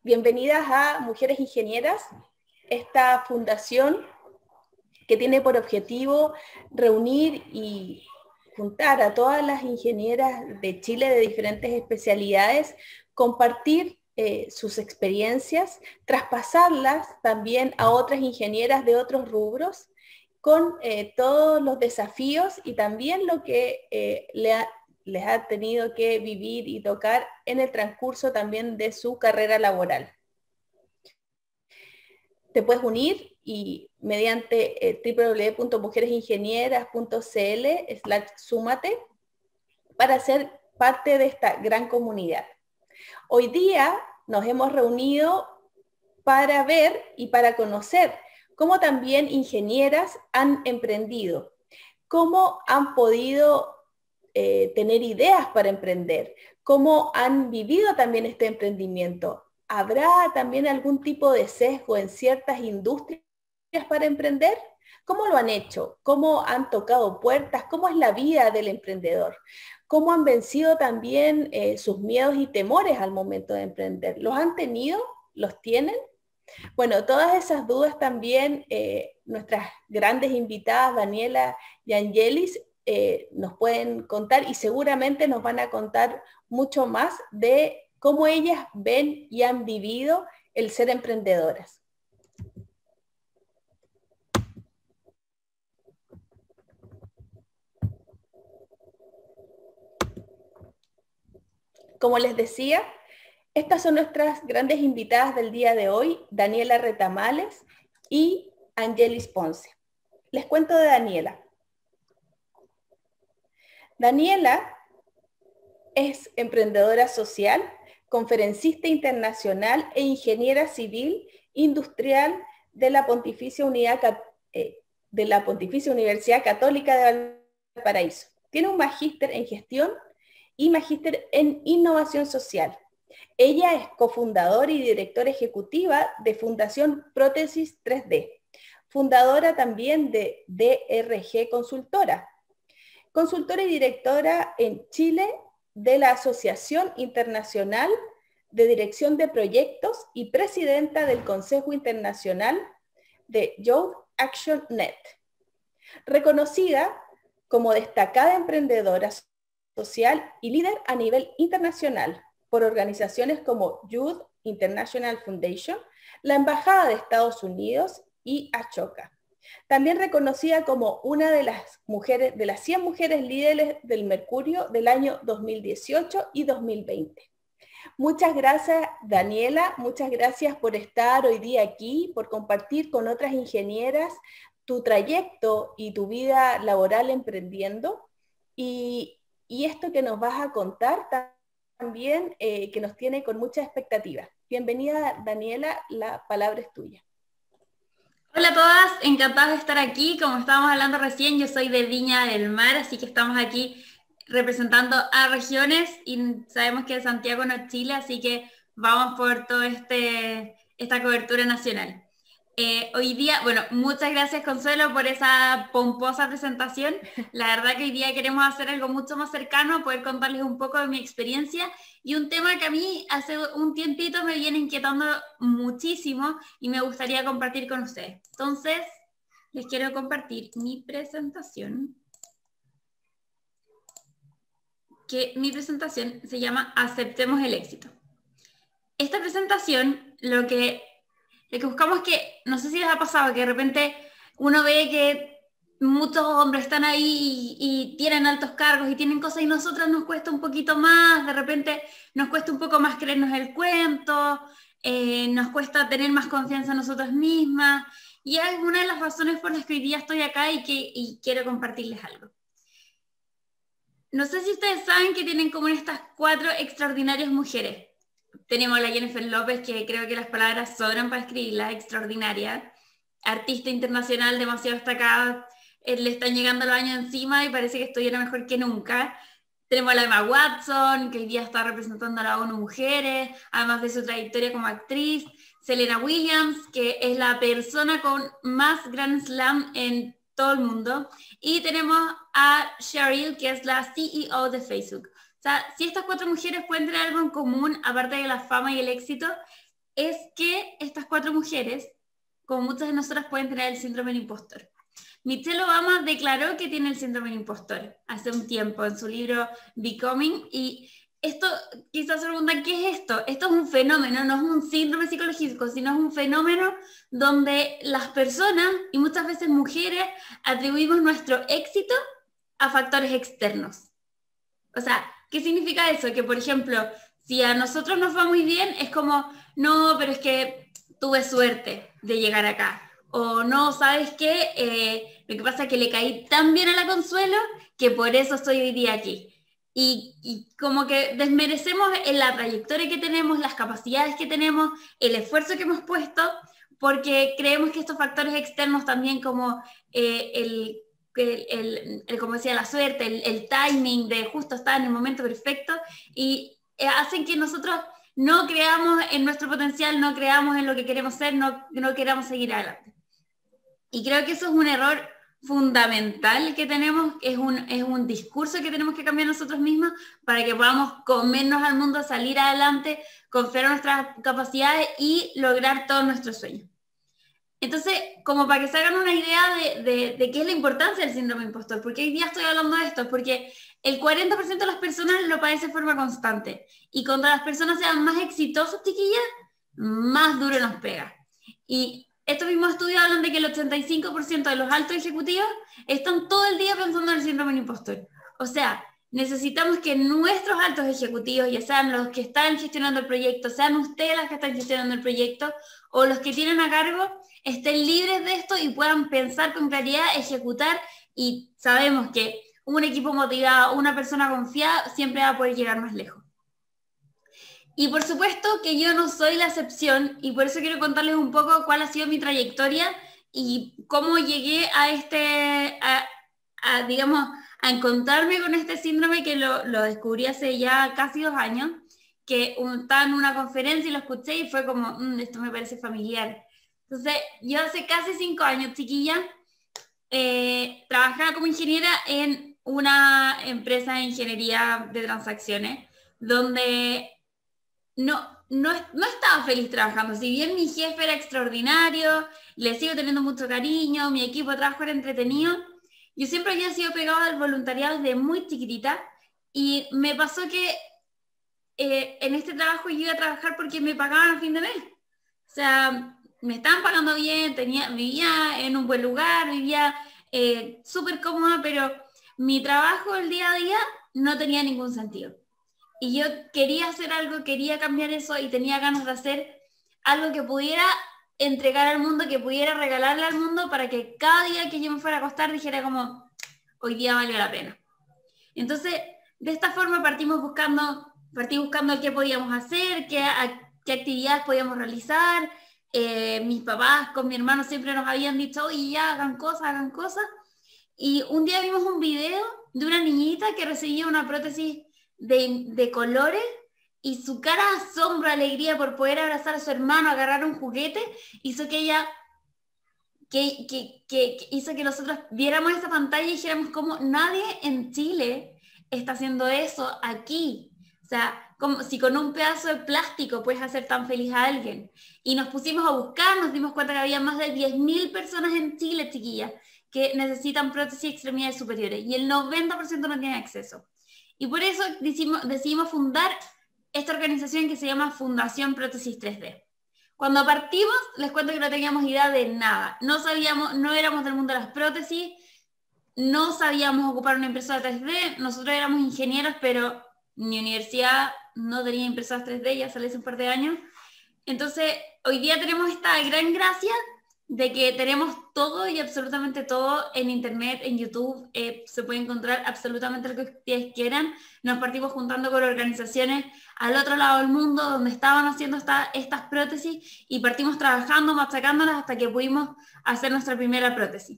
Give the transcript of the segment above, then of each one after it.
Bienvenidas a Mujeres Ingenieras, esta fundación que tiene por objetivo reunir y juntar a todas las ingenieras de Chile de diferentes especialidades, compartir sus experiencias, traspasarlas también a otras ingenieras de otros rubros, con todos los desafíos y también lo que les ha tenido que vivir y tocar en el transcurso también de su carrera laboral. Te puedes unir y mediante www.mujeresingenieras.cl/súmate para ser parte de esta gran comunidad. Hoy día nos hemos reunido para ver y para conocer cómo también ingenieras han emprendido, cómo han podido tener ideas para emprender, cómo han vivido también este emprendimiento. ¿Habrá también algún tipo de sesgo en ciertas industrias para emprender? ¿Cómo lo han hecho? ¿Cómo han tocado puertas? ¿Cómo es la vida del emprendedor? ¿Cómo han vencido también sus miedos y temores al momento de emprender? ¿Los han tenido? ¿Los tienen? Bueno, todas esas dudas también nuestras grandes invitadas, Daniela y Angelis, nos pueden contar y seguramente nos van a contar mucho más de cómo ellas ven y han vivido el ser emprendedoras. Como les decía, estas son nuestras grandes invitadas del día de hoy, Daniela Retamales y Angelis Ponce. Les cuento de Daniela. Daniela es emprendedora social, conferencista internacional e ingeniera civil industrial de la Pontificia Universidad Católica de Valparaíso. Tiene un magíster en gestión y magíster en innovación social. Ella es cofundadora y directora ejecutiva de Fundación Prótesis 3D, fundadora también de DRG Consultora, consultora y directora en Chile de la Asociación Internacional de Dirección de Proyectos y presidenta del Consejo Internacional de Youth Action Net. Reconocida como destacada emprendedora social y líder a nivel internacional por organizaciones como Youth International Foundation, la Embajada de Estados Unidos y Ashoka. También reconocida como una de las 100 mujeres líderes del Mercurio del año 2018 y 2020. Muchas gracias, Daniela, muchas gracias por estar hoy día aquí, por compartir con otras ingenieras tu trayecto y tu vida laboral emprendiendo y esto que nos vas a contar también que nos tiene con mucha expectativa. Bienvenida, Daniela, la palabra es tuya. Hola a todas, encantadas de estar aquí. Como estábamos hablando recién, yo soy de Viña del Mar, así que estamos aquí representando a regiones y sabemos que Santiago no es Chile, así que vamos por toda esta cobertura nacional. Hoy día, bueno, muchas gracias Consuelo por esa pomposa presentación. La verdad que hoy día queremos hacer algo mucho más cercano, poder contarles un poco de mi experiencia y un tema que a mí hace un tiempito me viene inquietando muchísimo y me gustaría compartir con ustedes. Entonces, les quiero compartir mi presentación. Mi presentación se llama Aceptemos el éxito. Esta presentación, lo que buscamos es que, no sé si les ha pasado, que de repente uno ve que muchos hombres están ahí y tienen altos cargos y tienen cosas y nosotras nos cuesta un poquito más, de repente nos cuesta un poco más creernos el cuento, nos cuesta tener más confianza en nosotras mismas y es una de las razones por las que hoy día estoy acá y quiero compartirles algo. No sé si ustedes saben que tienen como estas 4 extraordinarias mujeres. Tenemos a la Jennifer López, que creo que las palabras sobran para escribirla, extraordinaria. Artista internacional demasiado destacada, le están llegando los años encima y parece que estuviera mejor que nunca. Tenemos a la Emma Watson, que hoy día está representando a la ONU Mujeres, además de su trayectoria como actriz. Serena Williams, que es la persona con más Grand Slam en todo el mundo. Y tenemos a Sheryl, que es la CEO de Facebook. O sea, si estas 4 mujeres pueden tener algo en común, aparte de la fama y el éxito, es que estas 4 mujeres, como muchas de nosotras, pueden tener el síndrome del impostor. Michelle Obama declaró que tiene el síndrome del impostor hace un tiempo en su libro Becoming, y esto quizás se preguntan, ¿qué es esto? Esto es un fenómeno, no es un síndrome psicológico, sino es un fenómeno donde las personas, y muchas veces mujeres, atribuimos nuestro éxito a factores externos. O sea, ¿qué significa eso? Que, por ejemplo, si a nosotros nos va muy bien, es como, no, pero es que tuve suerte de llegar acá. O no, ¿sabes qué? Lo que pasa es que le caí tan bien a la Consuelo que por eso estoy hoy día aquí. Y como que desmerecemos en la trayectoria que tenemos, las capacidades que tenemos, el esfuerzo que hemos puesto, porque creemos que estos factores externos también como como decía, la suerte, el timing de justo estar en el momento perfecto, y hacen que nosotros no creamos en nuestro potencial, no creamos en lo que queremos ser, no queramos seguir adelante. Y creo que eso es un error fundamental que tenemos, es un discurso que tenemos que cambiar nosotros mismos para que podamos comernos al mundo, salir adelante, confiar en nuestras capacidades y lograr todos nuestros sueños. Entonces, como para que se hagan una idea de qué es la importancia del síndrome impostor, porque hoy día estoy hablando de esto, porque el 40% de las personas lo padece de forma constante, y cuando las personas sean más exitosas, chiquillas, más duro nos pega. Y estos mismos estudios hablan de que el 85% de los altos ejecutivos están todo el día pensando en el síndrome impostor. O sea, necesitamos que nuestros altos ejecutivos, ya sean los que están gestionando el proyecto, sean ustedes las que están gestionando el proyecto, o los que tienen a cargo, estén libres de esto y puedan pensar con claridad, ejecutar, y sabemos que un equipo motivado, una persona confiada, siempre va a poder llegar más lejos. Y por supuesto que yo no soy la excepción, y por eso quiero contarles un poco cuál ha sido mi trayectoria y cómo llegué digamos, a encontrarme con este síndrome, que lo descubrí hace ya casi 2 años, que estaba en una conferencia y lo escuché y fue como, esto me parece familiar. Entonces, yo hace casi 5 años, chiquilla, trabajaba como ingeniera en una empresa de ingeniería de transacciones, donde no estaba feliz trabajando. Si bien mi jefe era extraordinario, le sigo teniendo mucho cariño, mi equipo de trabajo era entretenido, yo siempre había sido pegada al voluntariado desde muy chiquitita, y me pasó que en este trabajo yo iba a trabajar porque me pagaban a fin de mes. O sea, me estaban pagando bien, vivía en un buen lugar, vivía súper cómoda, pero mi trabajo el día a día no tenía ningún sentido. Y yo quería hacer algo, quería cambiar eso, y tenía ganas de hacer algo que pudiera entregar al mundo, que pudiera regalarle al mundo, para que cada día que yo me fuera a acostar dijera como, hoy día valió la pena. Entonces, de esta forma partí buscando qué podíamos hacer, qué actividades podíamos realizar. Mis papás con mi hermano siempre nos habían dicho, oye, ya, hagan cosas. Y un día vimos un video de una niñita que recibía una prótesis de colores, y su cara de asombro, alegría por poder abrazar a su hermano, agarrar un juguete, hizo que ella, hizo que nosotros viéramos esa pantalla y dijéramos como nadie en Chile está haciendo eso aquí. O sea, como si con un pedazo de plástico puedes hacer tan feliz a alguien. Y nos pusimos a buscar, nos dimos cuenta que había más de 10.000 personas en Chile, chiquillas, que necesitan prótesis y extremidades superiores, y el 90% no tiene acceso. Y por eso decidimos fundar esta organización que se llama Fundación Prótesis 3D. Cuando partimos, les cuento que no teníamos idea de nada. No éramos del mundo de las prótesis, no sabíamos ocupar una impresora 3D, nosotros éramos ingenieros, pero mi universidad no tenía impresoras 3D, ya salió hace un par de años. Entonces, hoy día tenemos esta gran gracia de que tenemos todo y absolutamente todo en internet, en YouTube, se puede encontrar absolutamente lo que ustedes quieran. Nos partimos juntando con organizaciones al otro lado del mundo donde estaban haciendo estas prótesis, y partimos trabajando, machacándolas hasta que pudimos hacer nuestra primera prótesis.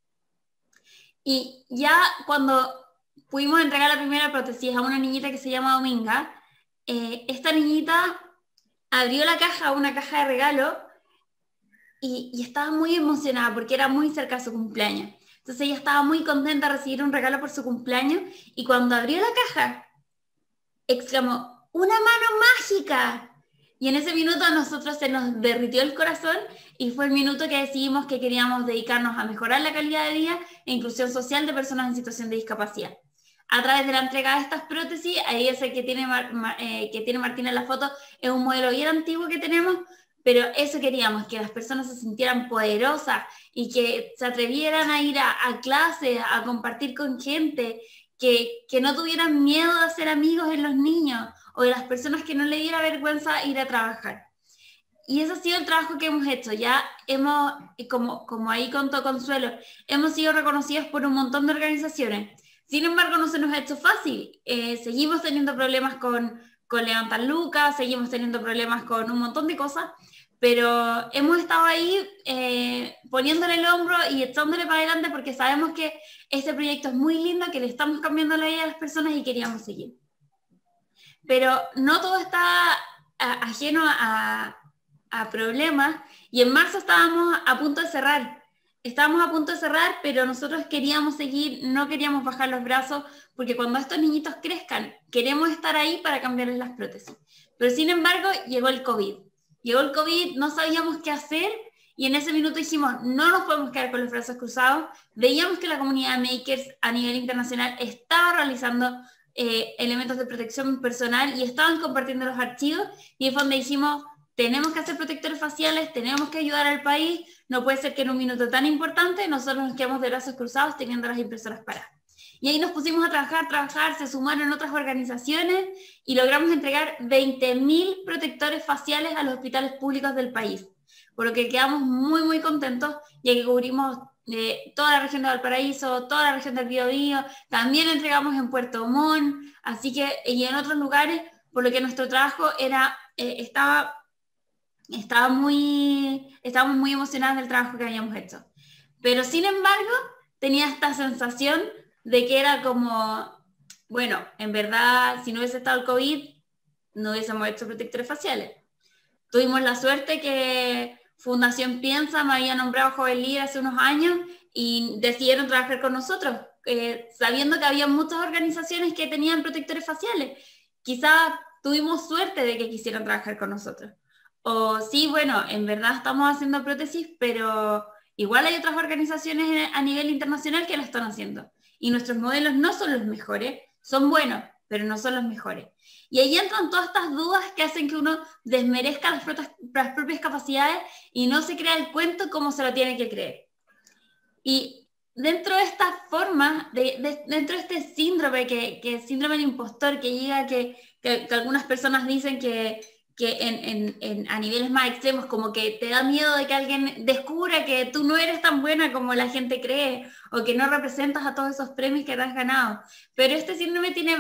Y ya cuando pudimos entregar la primera prótesis a una niñita que se llama Dominga, esta niñita abrió la caja, una caja de regalo, y estaba muy emocionada porque era muy cerca de su cumpleaños. Entonces ella estaba muy contenta de recibir un regalo por su cumpleaños, y cuando abrió la caja, exclamó, ¡una mano mágica! Y en ese minuto a nosotros se nos derritió el corazón y fue el minuto que decidimos que queríamos dedicarnos a mejorar la calidad de vida e inclusión social de personas en situación de discapacidad. A través de la entrega de estas prótesis, ahí ese que tiene Martina en la foto, es un modelo bien antiguo que tenemos, pero eso queríamos, que las personas se sintieran poderosas y que se atrevieran a ir a clases, a compartir con gente, que no tuvieran miedo de hacer amigos en los niños o de las personas, que no le diera vergüenza ir a trabajar. Y ese ha sido el trabajo que hemos hecho. Ya hemos, como ahí contó Consuelo, hemos sido reconocidos por un montón de organizaciones. Sin embargo, no se nos ha hecho fácil. Seguimos teniendo problemas con levantar lucas, seguimos teniendo problemas con un montón de cosas, pero hemos estado ahí poniéndole el hombro y echándole para adelante porque sabemos que este proyecto es muy lindo, que le estamos cambiando la vida a las personas y queríamos seguir. Pero no todo está ajeno a problemas, y en marzo estábamos a punto de cerrar. Estábamos a punto de cerrar, pero nosotros queríamos seguir, no queríamos bajar los brazos, porque cuando estos niñitos crezcan, queremos estar ahí para cambiarles las prótesis. Pero sin embargo, llegó el COVID. Llegó el COVID, no sabíamos qué hacer, y en ese minuto dijimos, no nos podemos quedar con los brazos cruzados. Veíamos que la comunidad Makers a nivel internacional estaba realizando elementos de protección personal y estaban compartiendo los archivos, y fue donde dijimos, tenemos que hacer protectores faciales, tenemos que ayudar al país, no puede ser que en un minuto tan importante nosotros nos quedemos de brazos cruzados teniendo las impresoras paradas. Y ahí nos pusimos a trabajar, se sumaron otras organizaciones y logramos entregar 20.000 protectores faciales a los hospitales públicos del país, por lo que quedamos muy, muy contentos, ya que cubrimos toda la región de Valparaíso, toda la región del Biobío, también entregamos en Puerto Montt, así que, y en otros lugares, por lo que nuestro trabajo estábamos muy emocionados del trabajo que habíamos hecho. Pero sin embargo, tenía esta sensación de que era como, bueno, en verdad, si no hubiese estado el COVID, no hubiésemos hecho protectores faciales. Tuvimos la suerte que Fundación Piensa me había nombrado Joven Líder hace unos años y decidieron trabajar con nosotros, sabiendo que había muchas organizaciones que tenían protectores faciales. Quizás tuvimos suerte de que quisieran trabajar con nosotros. O sí, bueno, en verdad estamos haciendo prótesis, pero igual hay otras organizaciones a nivel internacional que lo están haciendo. Y nuestros modelos no son los mejores, son buenos, pero no son los mejores. Y ahí entran todas estas dudas que hacen que uno desmerezca las propias capacidades y no se crea el cuento como se lo tiene que creer. Y dentro de esta forma, dentro de este síndrome, que es síndrome del impostor, que llega que algunas personas dicen que a niveles más extremos, como que te da miedo de que alguien descubra que tú no eres tan buena como la gente cree, o que no representas a todos esos premios que te has ganado. Pero este síndrome tiene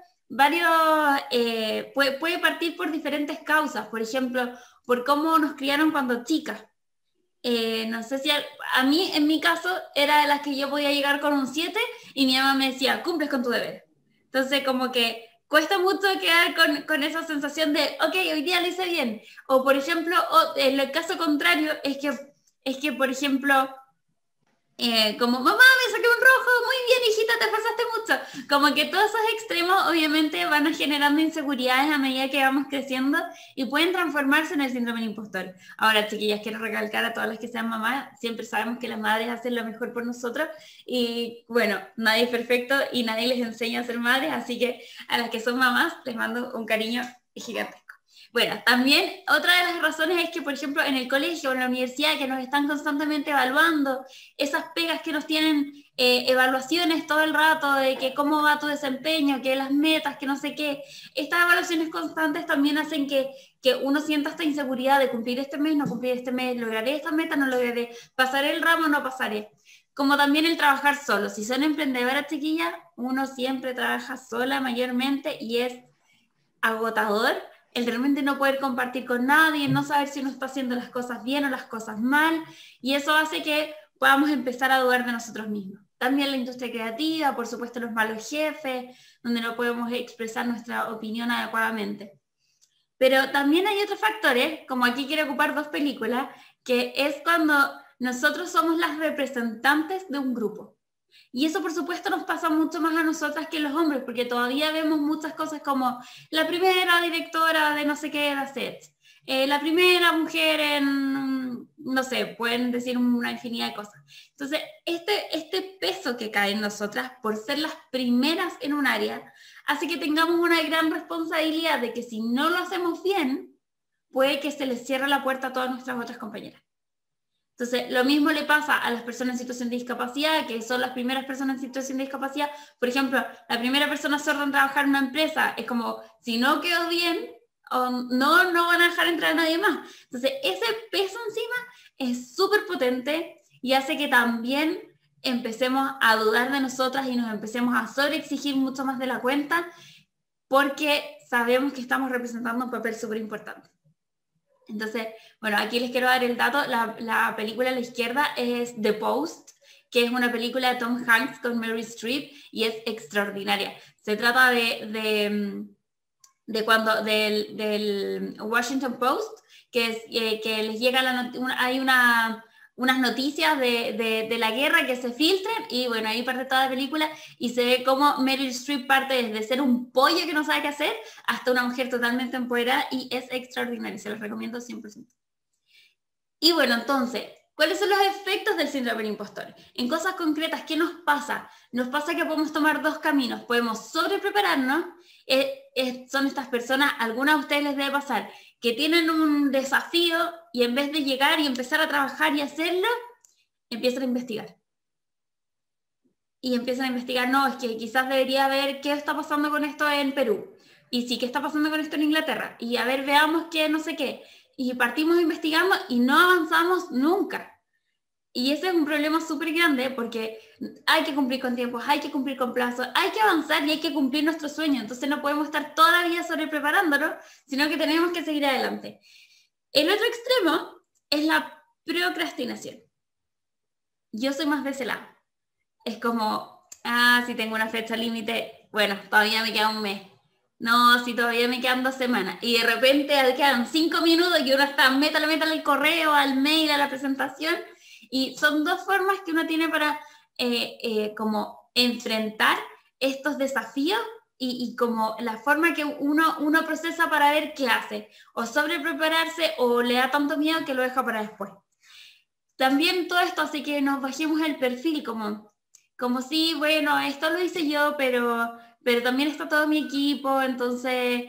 puede partir por diferentes causas, por ejemplo, por cómo nos criaron cuando chicas. No sé si a mí, en mi caso, era de las que yo podía llegar con un 7 y mi mamá me decía, cumples con tu deber. Entonces, como que cuesta mucho quedar con esa sensación de, ok, hoy día lo hice bien. O, por ejemplo, en el caso contrario, es que por ejemplo, como, mamá, me saqué un rojo, muy bien, hijita, te esforzaste mucho. Como que todos esos extremos, obviamente, van generando inseguridades a medida que vamos creciendo y pueden transformarse en el síndrome del impostor. Ahora, chiquillas, quiero recalcar a todas las que sean mamás, siempre sabemos que las madres hacen lo mejor por nosotros y, bueno, nadie es perfecto y nadie les enseña a ser madres, así que a las que son mamás les mando un cariño gigantesco. Bueno, también otra de las razones es que, por ejemplo, en el colegio o en la universidad, que nos están constantemente evaluando, esas pegas que nos tienen evaluaciones todo el rato de que cómo va tu desempeño, que las metas, que no sé qué, estas evaluaciones constantes también hacen que uno sienta esta inseguridad de cumplir este mes, no cumplir este mes, lograré esta meta, no lograré, pasaré el ramo, no pasaré. Como también el trabajar solo. Si son emprendedoras, chiquillas, uno siempre trabaja sola mayormente y es agotador el realmente no poder compartir con nadie, no saber si uno está haciendo las cosas bien o las cosas mal, y eso hace que podamos empezar a dudar de nosotros mismos. También la industria creativa, por supuesto los malos jefes, donde no podemos expresar nuestra opinión adecuadamente. Pero también hay otros factores, como aquí quiero ocupar 2 películas, que es cuando nosotros somos las representantes de un grupo. Y eso, por supuesto, nos pasa mucho más a nosotras que a los hombres, porque todavía vemos muchas cosas como la primera directora de no sé qué de la SET, la primera mujer en, no sé, pueden decir una infinidad de cosas. Entonces, este peso que cae en nosotras por ser las primeras en un área, hace que tengamos una gran responsabilidad de que si no lo hacemos bien, puede que se les cierre la puerta a todas nuestras otras compañeras. Entonces, lo mismo le pasa a las personas en situación de discapacidad, que son las primeras personas en situación de discapacidad. Por ejemplo, la primera persona sorda en trabajar en una empresa, es como, si no quedó bien, no van a dejar entrar a nadie más. Entonces, ese peso encima es súper potente y hace que también empecemos a dudar de nosotras y nos empecemos a sobreexigir mucho más de la cuenta, porque sabemos que estamos representando un papel súper importante. Entonces, bueno, aquí les quiero dar el dato. La película a la izquierda es The Post, que es una película de Tom Hanks con Meryl Streep y es extraordinaria. Se trata del Washington Post, que les llega hay unas noticias de la guerra que se filtran, y bueno, ahí parte toda la película y se ve cómo Meryl Streep parte desde ser un pollo que no sabe qué hacer hasta una mujer totalmente empoderada, y es extraordinario, se los recomiendo 100%. Y bueno, entonces, ¿cuáles son los efectos del síndrome del impostor? En cosas concretas, ¿qué nos pasa? Nos pasa que podemos tomar dos caminos. Podemos sobreprepararnos. Son estas personas, algunas a ustedes les debe pasar, que tienen un desafío y en vez de llegar y empezar a trabajar y hacerlo, empiezan a investigar. Y empiezan a investigar, no, es que quizás debería ver qué está pasando con esto en Perú. Y sí, qué está pasando con esto en Inglaterra. Y a ver, veamos qué, no sé qué. Y partimos investigando y no avanzamos nunca. Y ese es un problema súper grande, porque hay que cumplir con tiempos, hay que cumplir con plazos, hay que avanzar y hay que cumplir nuestro sueño. Entonces no podemos estar todavía sobrepreparándonos, sino que tenemos que seguir adelante. El otro extremo es la procrastinación. Yo soy más de ese lado. Es como, si tengo una fecha límite, bueno, todavía me queda un mes. No, si todavía me quedan 2 semanas. Y de repente quedan 5 minutos y uno está, métale el correo, al mail, a la presentación. Y son dos formas que uno tiene para como enfrentar estos desafíos y como la forma que uno procesa para ver qué hace. O sobreprepararse o le da tanto miedo que lo deja para después. También todo esto hace que nos bajemos el perfil, como si, bueno, esto lo hice yo, pero también está todo mi equipo, entonces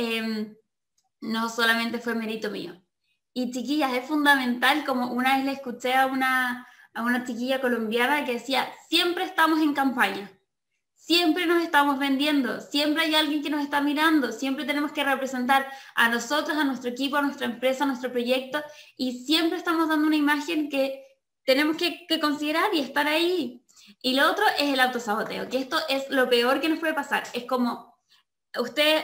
no solamente fue mérito mío. Y chiquillas, es fundamental, como una vez le escuché a una chiquilla colombiana que decía, siempre estamos en campaña, siempre nos estamos vendiendo, siempre hay alguien que nos está mirando, siempre tenemos que representar a nosotros, a nuestro equipo, a nuestra empresa, a nuestro proyecto, y siempre estamos dando una imagen que tenemos que considerar y estar ahí. Y lo otro es el autosaboteo, que esto es lo peor que nos puede pasar. Es como, usted,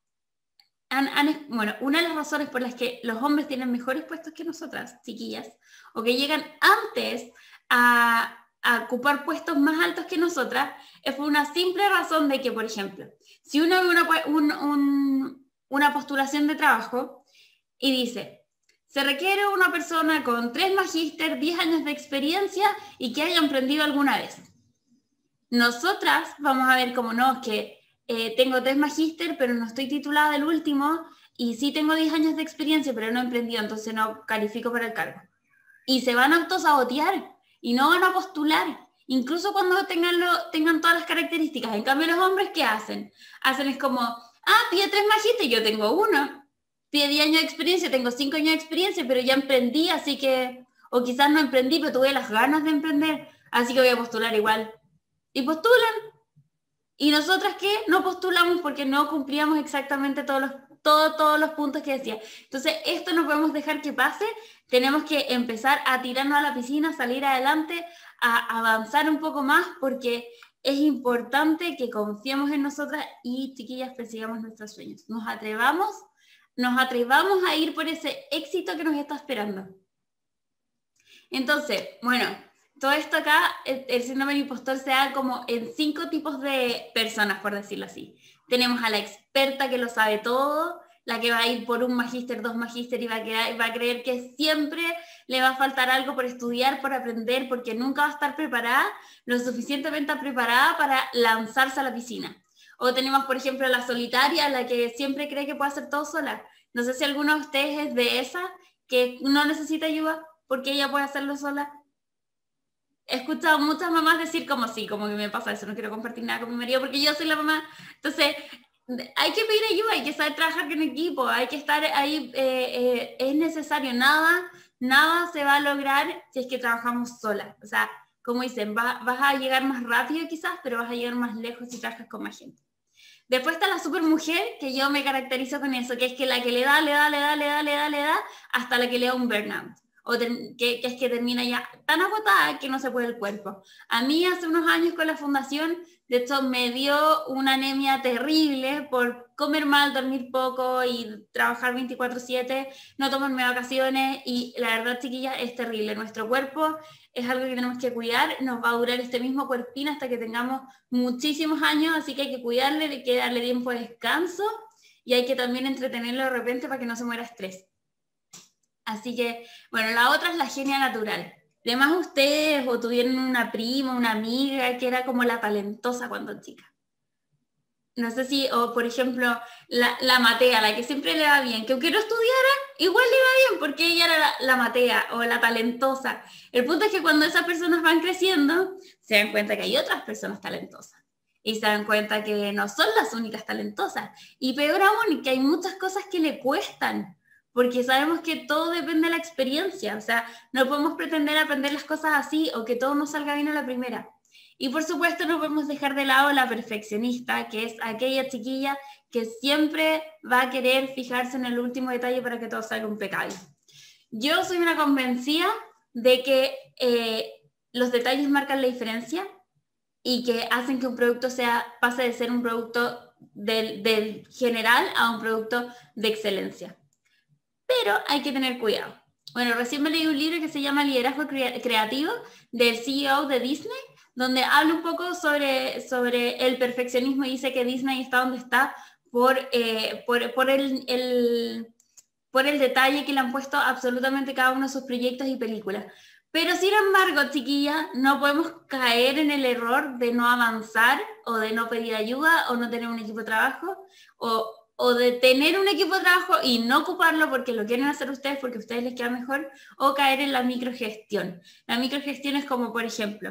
bueno, una de las razones por las que los hombres tienen mejores puestos que nosotras, chiquillas, o que llegan antes a ocupar puestos más altos que nosotras, es por una simple razón de que, por ejemplo, si uno ve una postulación de trabajo y dice, se requiere una persona con 3 magíster, 10 años de experiencia y que haya emprendido alguna vez. Nosotras vamos a ver como no, que tengo 3 magíster, pero no estoy titulada del último, y sí tengo 10 años de experiencia, pero no he emprendido, entonces no califico para el cargo. Y se van a autosabotear y no van a postular, incluso cuando tengan todas las características. En cambio, los hombres, ¿qué hacen? Hacen es como, pide 3 magíster, yo tengo 1. Pide 10 años de experiencia, tengo 5 años de experiencia, pero ya emprendí, así que, o quizás no emprendí, pero tuve las ganas de emprender, así que voy a postular igual. Y postulan. ¿Y nosotras qué? No postulamos porque no cumplíamos exactamente todos los puntos que decía. Entonces, esto no podemos dejar que pase. Tenemos que empezar a tirarnos a la piscina, salir adelante, a avanzar un poco más, porque es importante que confiemos en nosotras y, chiquillas, persigamos nuestros sueños. Nos atrevamos a ir por ese éxito que nos está esperando. Entonces, bueno, todo esto acá, el síndrome del impostor se da como en 5 tipos de personas, por decirlo así. Tenemos a la experta que lo sabe todo, la que va a ir por 1 magíster, 2 magíster y va a creer que siempre le va a faltar algo por estudiar, por aprender, porque nunca va a estar preparada, lo suficientemente preparada para lanzarse a la piscina. O tenemos, por ejemplo, a la solitaria, la que siempre cree que puede hacer todo sola. No sé si alguno de ustedes es de esa, que no necesita ayuda porque ella puede hacerlo sola. He escuchado muchas mamás decir como sí, como que me pasa eso, no quiero compartir nada con mi marido porque yo soy la mamá. Entonces, hay que pedir ayuda, hay que saber trabajar en equipo, hay que estar ahí, es necesario, nada se va a lograr si es que trabajamos solas. O sea, como dicen, vas a llegar más rápido quizás, pero vas a llegar más lejos si trabajas con más gente. Después está la supermujer, que yo me caracterizo con eso, que es que la que le da, hasta la que le da un burnout. O que es que termina ya tan agotada que no se puede el cuerpo. A mí hace unos años con la fundación, de hecho me dio una anemia terrible por comer mal, dormir poco y trabajar 24/7, no tomarme vacaciones y la verdad, chiquillas, es terrible. Nuestro cuerpo es algo que tenemos que cuidar, nos va a durar este mismo cuerpín hasta que tengamos muchísimos años, así que hay que cuidarle, hay que darle tiempo de descanso y hay que también entretenerlo de repente para que no se muera estrés. Así que, bueno, la otra es la genia natural. Además, ustedes o tuvieron una prima, una amiga que era como la talentosa cuando chica. No sé si, o por ejemplo, la Matea, la que siempre le va bien, que aunque no estudiara, igual le iba bien porque ella era la Matea o la talentosa. El punto es que cuando esas personas van creciendo, se dan cuenta que hay otras personas talentosas. Y se dan cuenta que no son las únicas talentosas. Y peor aún, que hay muchas cosas que le cuestan. Porque sabemos que todo depende de la experiencia, o sea, no podemos pretender aprender las cosas así o que todo nos salga bien a la primera. Y por supuesto no podemos dejar de lado la perfeccionista, que es aquella chiquilla que siempre va a querer fijarse en el último detalle para que todo salga impecable. Yo soy una convencida de que los detalles marcan la diferencia y que hacen que un producto pase de ser un producto del general a un producto de excelencia. Pero hay que tener cuidado. Bueno, recién me leí un libro que se llama Liderazgo Creativo del CEO de Disney, donde habla un poco sobre el perfeccionismo y dice que Disney está donde está por el detalle que le han puesto absolutamente cada uno de sus proyectos y películas. Pero sin embargo, chiquillas, no podemos caer en el error de no avanzar o de no pedir ayuda o no tener un equipo de trabajo o de tener un equipo de trabajo y no ocuparlo porque lo quieren hacer ustedes porque a ustedes les queda mejor, o caer en la microgestión. La microgestión es como, por ejemplo,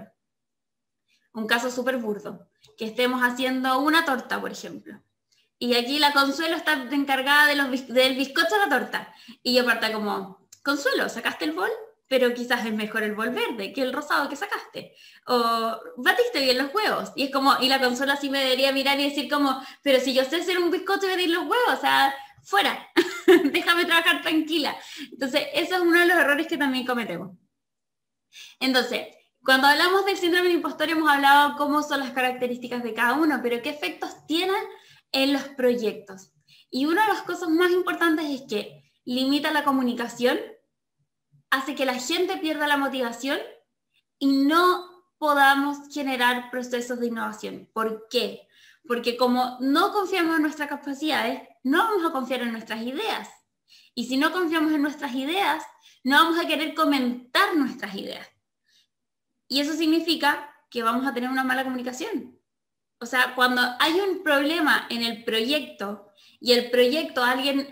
un caso súper burdo, que estemos haciendo una torta, por ejemplo. Y aquí la Consuelo está encargada del bizcocho de la torta. Y yo parta como, Consuelo, ¿sacaste el bol? Pero quizás es mejor el bol verde que el rosado que sacaste. O batiste bien los huevos. Y es como, y la Consuelo así me debería mirar y decir como, pero si yo sé hacer un bizcocho y batir los huevos, o sea, fuera, déjame trabajar tranquila. Entonces, eso es uno de los errores que también cometemos. Entonces, cuando hablamos del síndrome del impostor hemos hablado cómo son las características de cada uno, pero qué efectos tienen en los proyectos. Y una de las cosas más importantes es que limita la comunicación, hace que la gente pierda la motivación y no podamos generar procesos de innovación. ¿Por qué? Porque como no confiamos en nuestras capacidades, no vamos a confiar en nuestras ideas. Y si no confiamos en nuestras ideas, no vamos a querer comentar nuestras ideas. Y eso significa que vamos a tener una mala comunicación. O sea, cuando hay un problema en el proyecto y el proyecto, alguien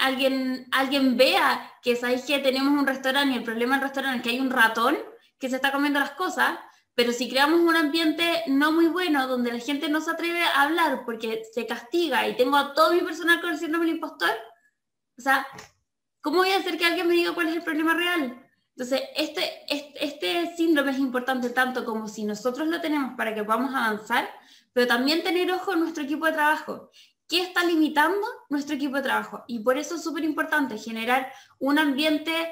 vea que sabéis que tenemos un restaurante y el problema del restaurante es que hay un ratón que se está comiendo las cosas, pero si creamos un ambiente no muy bueno donde la gente no se atreve a hablar porque se castiga y tengo a todo mi personal con el síndrome del impostor, o sea, ¿cómo voy a hacer que alguien me diga cuál es el problema real? Entonces, este síndrome es importante tanto como si nosotros lo tenemos para que podamos avanzar, pero también tener ojo en nuestro equipo de trabajo. ¿Qué está limitando nuestro equipo de trabajo? Y por eso es súper importante generar un ambiente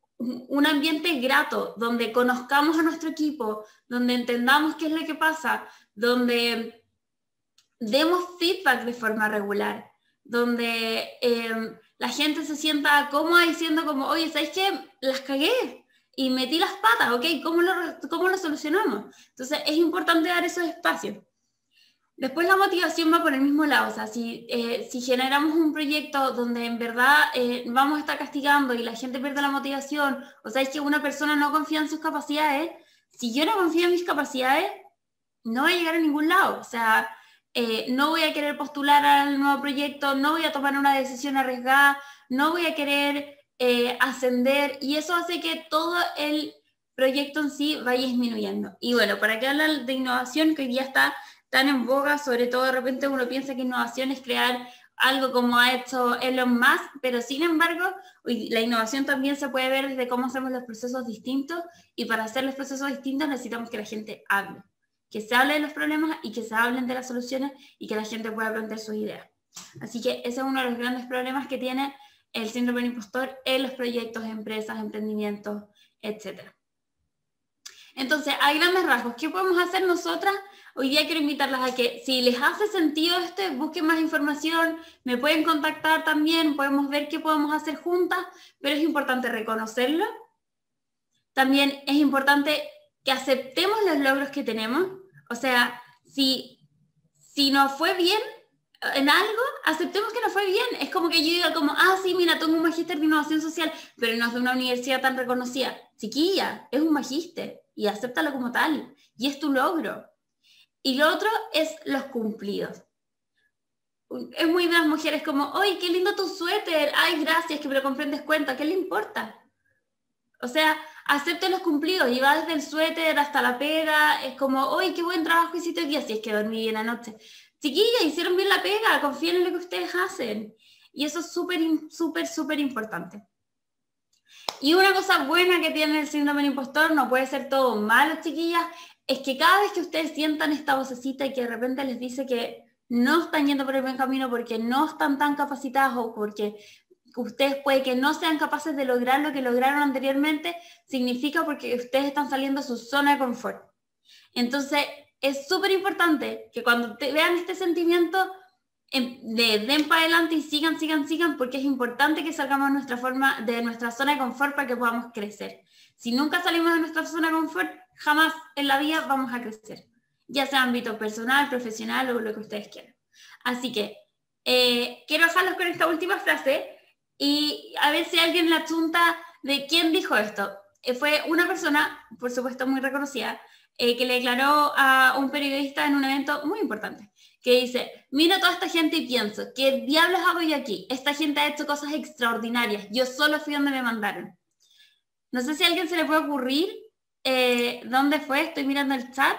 grato, donde conozcamos a nuestro equipo, donde entendamos qué es lo que pasa, donde demos feedback de forma regular, donde la gente se sienta cómoda diciendo como, oye, ¿sabes qué? Las cagué y metí las patas, ¿ok? ¿Cómo lo solucionamos? Entonces es importante dar esos espacios. Después la motivación va por el mismo lado, o sea, si generamos un proyecto donde en verdad vamos a estar castigando y la gente pierde la motivación, o sea, es que una persona no confía en sus capacidades, si yo no confío en mis capacidades, no voy a llegar a ningún lado, o sea, no voy a querer postular al nuevo proyecto, no voy a tomar una decisión arriesgada, no voy a querer ascender, y eso hace que todo el proyecto en sí vaya disminuyendo. Y bueno, ¿para qué hablar de innovación que hoy día está tan en boga? Sobre todo de repente uno piensa que innovación es crear algo como ha hecho Elon Musk, pero sin embargo, la innovación también se puede ver desde cómo hacemos los procesos distintos, y para hacer los procesos distintos necesitamos que la gente hable, que se hable de los problemas y que se hablen de las soluciones y que la gente pueda plantear sus ideas. Así que ese es uno de los grandes problemas que tiene el síndrome del impostor en los proyectos, empresas, emprendimientos, etc. Entonces, a grandes rasgos, ¿qué podemos hacer nosotras? Hoy día quiero invitarlas a que, si les hace sentido esto, busquen más información, me pueden contactar también, podemos ver qué podemos hacer juntas, pero es importante reconocerlo. También es importante que aceptemos los logros que tenemos. O sea, si nos fue bien en algo, aceptemos que nos fue bien. Es como que yo diga como, sí, mira, tengo un magíster de innovación social, pero no es de una universidad tan reconocida. Chiquilla, es un magíster y acéptalo como tal. Y es tu logro. Y lo otro es los cumplidos. Es muy de las mujeres como, ¡ay, qué lindo tu suéter! ¡Ay, gracias, que me lo compré en descuento! ¿A qué le importa? O sea, acepte los cumplidos, y va desde el suéter hasta la pega, es como, ¡ay, qué buen trabajo hiciste hoy día! Si es que dormí bien anoche. Chiquillas, hicieron bien la pega, confíen en lo que ustedes hacen. Y eso es súper importante. Y una cosa buena que tiene el síndrome del impostor, no puede ser todo malo, chiquillas, es que cada vez que ustedes sientan esta vocecita y que de repente les dice que no están yendo por el buen camino porque no están tan capacitadas o porque ustedes puede que no sean capaces de lograr lo que lograron anteriormente, significa porque ustedes están saliendo de su zona de confort. Entonces, es súper importante que cuando vean este sentimiento, den para adelante y sigan, porque es importante que salgamos de nuestra zona de confort para que podamos crecer. Si nunca salimos de nuestra zona de confort, jamás en la vida vamos a crecer, ya sea ámbito personal, profesional o lo que ustedes quieran. Así que quiero dejarlos con esta última frase y a ver si alguien la chunta de quién dijo esto. Fue una persona, por supuesto muy reconocida, que le declaró a un periodista en un evento muy importante, que dice, miro a toda esta gente y pienso, ¿qué diablos hago yo aquí? Esta gente ha hecho cosas extraordinarias, yo solo fui donde me mandaron. No sé si a alguien se le puede ocurrir dónde fue, estoy mirando el chat.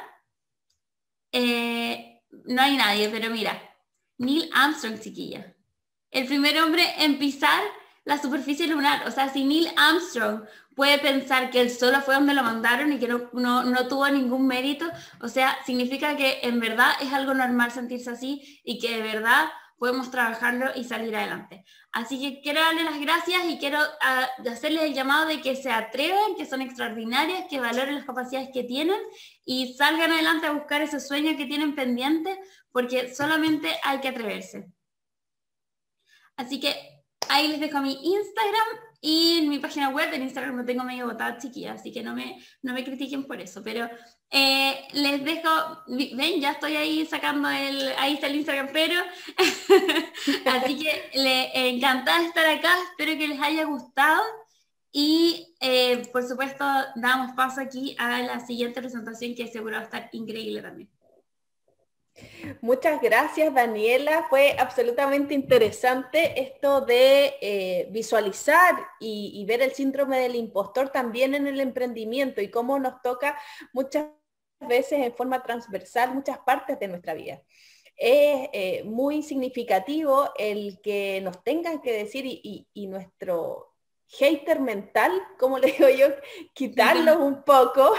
No hay nadie, pero mira, Neil Armstrong, chiquilla. El primer hombre en pisar la superficie lunar. O sea, si Neil Armstrong puede pensar que él solo fue donde lo mandaron y que no tuvo ningún mérito, o sea, significa que en verdad es algo normal sentirse así y que de verdad podemos trabajarlo y salir adelante. Así que quiero darle las gracias y quiero hacerles el llamado de que se atrevan, que son extraordinarias, que valoren las capacidades que tienen y salgan adelante a buscar ese sueño que tienen pendiente, porque solamente hay que atreverse. Así que ahí les dejo mi Instagram y en mi página web. En Instagram lo tengo medio botada, chiquilla, así que no me critiquen por eso. Pero les dejo, ven, ya estoy ahí sacando ahí está el Instagram, pero así que encantada de estar acá, espero que les haya gustado. Y por supuesto damos paso aquí a la siguiente presentación, que seguro va a estar increíble también. Muchas gracias, Daniela. Fue absolutamente interesante esto de visualizar y ver el síndrome del impostor también en el emprendimiento y cómo nos toca muchas veces en forma transversal muchas partes de nuestra vida. Es muy significativo el que nos tengan que decir y nuestro hater mental, como le digo yo, quitarlo un poco.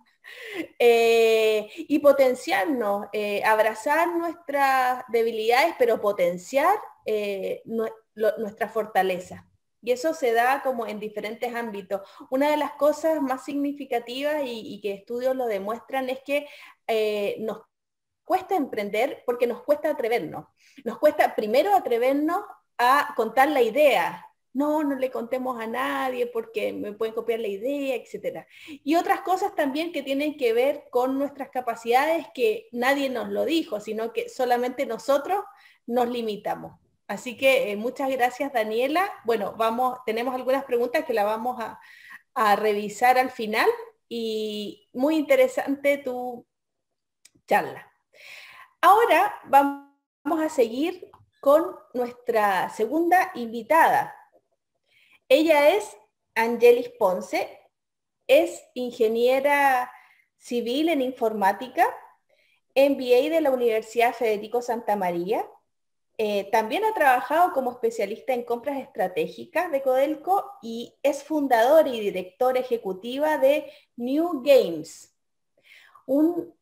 Y potenciarnos, abrazar nuestras debilidades, pero potenciar nuestra fortaleza. Y eso se da como en diferentes ámbitos. Una de las cosas más significativas y que estudios lo demuestran es que nos cuesta emprender porque nos cuesta atrevernos. Nos cuesta primero atrevernos a contar la idea. No le contemos a nadie porque me pueden copiar la idea, etc. Y otras cosas también que tienen que ver con nuestras capacidades que nadie nos lo dijo, sino que solamente nosotros nos limitamos. Así que muchas gracias, Daniela. Bueno, tenemos algunas preguntas que las vamos a revisar al final y muy interesante tu charla. Ahora vamos a seguir con nuestra segunda invitada. Ella es Angelis Ponce, es ingeniera civil en informática, MBA de la Universidad Federico Santa María. También ha trabajado como especialista en compras estratégicas de Codelco y es fundadora y directora ejecutiva de New Games, un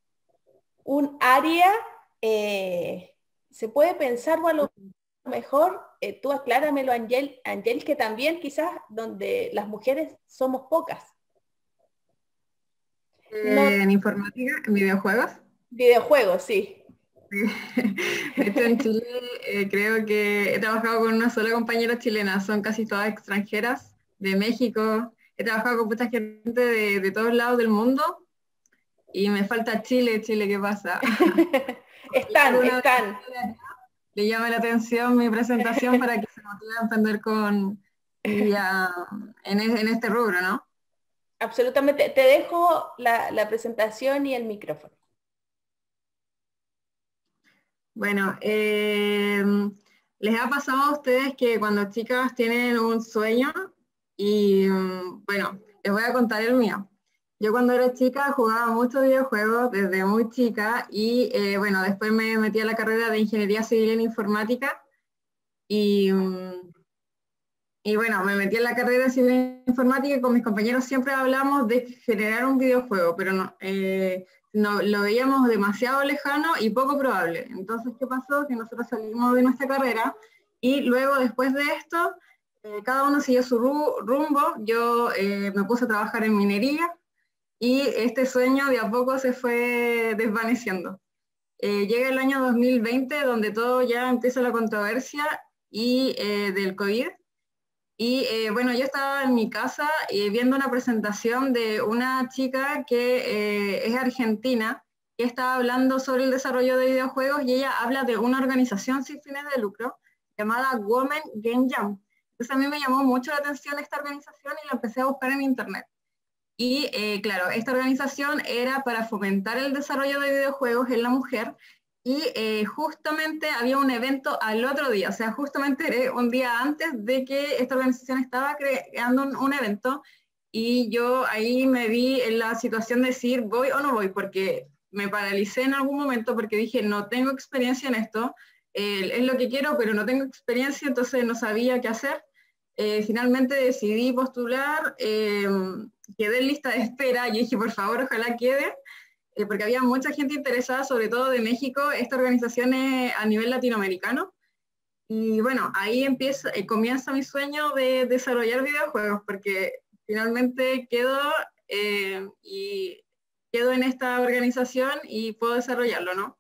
área, se puede pensar, o a lo mejor, tú acláramelo, Angel, que también quizás donde las mujeres somos pocas. No, En informática, en videojuegos. videojuegos, sí. De hecho, en Chile creo que he trabajado con una sola compañera chilena, son casi todas extranjeras, de México. He trabajado con mucha gente de todos lados del mundo y me falta Chile. Chile, ¿qué pasa? Están. Le llama la atención mi presentación para que se motive a emprender en este rubro, ¿no? Absolutamente. Te dejo la presentación y el micrófono. Bueno, ¿les ha pasado a ustedes que cuando chicas tienen un sueño? Y bueno, les voy a contar el mío. Yo cuando era chica jugaba muchos videojuegos desde muy chica y bueno, después me metí a la carrera de Ingeniería Civil en Informática y, y bueno, me metí en la carrera de Civil en Informática y con mis compañeros siempre hablamos de generar un videojuego, pero no, lo veíamos demasiado lejano y poco probable. Entonces, ¿qué pasó? Que nosotros salimos de nuestra carrera y luego, después de esto, cada uno siguió su rumbo. Yo me puse a trabajar en minería y este sueño de a poco se fue desvaneciendo. Llega el año 2020, donde todo ya empieza la controversia y del COVID. Y bueno, yo estaba en mi casa viendo una presentación de una chica que es argentina, que estaba hablando sobre el desarrollo de videojuegos y ella habla de una organización sin fines de lucro llamada Women Game Jam. Entonces a mí me llamó mucho la atención esta organización y la empecé a buscar en internet. Y claro, esta organización era para fomentar el desarrollo de videojuegos en la mujer y justamente había un evento al otro día, o sea, justamente un día antes de que esta organización estaba creando un evento y yo ahí me vi en la situación de decir, ¿voy o no voy? Porque me paralicé en algún momento porque dije, no tengo experiencia en esto, es lo que quiero, pero no tengo experiencia, entonces no sabía qué hacer. Finalmente decidí postular, quedé en lista de espera y dije, por favor, ojalá quede, porque había mucha gente interesada, sobre todo de México, esta organización es a nivel latinoamericano. Y bueno, ahí comienza mi sueño de desarrollar videojuegos, porque finalmente y quedo en esta organización y puedo desarrollarlo, ¿no?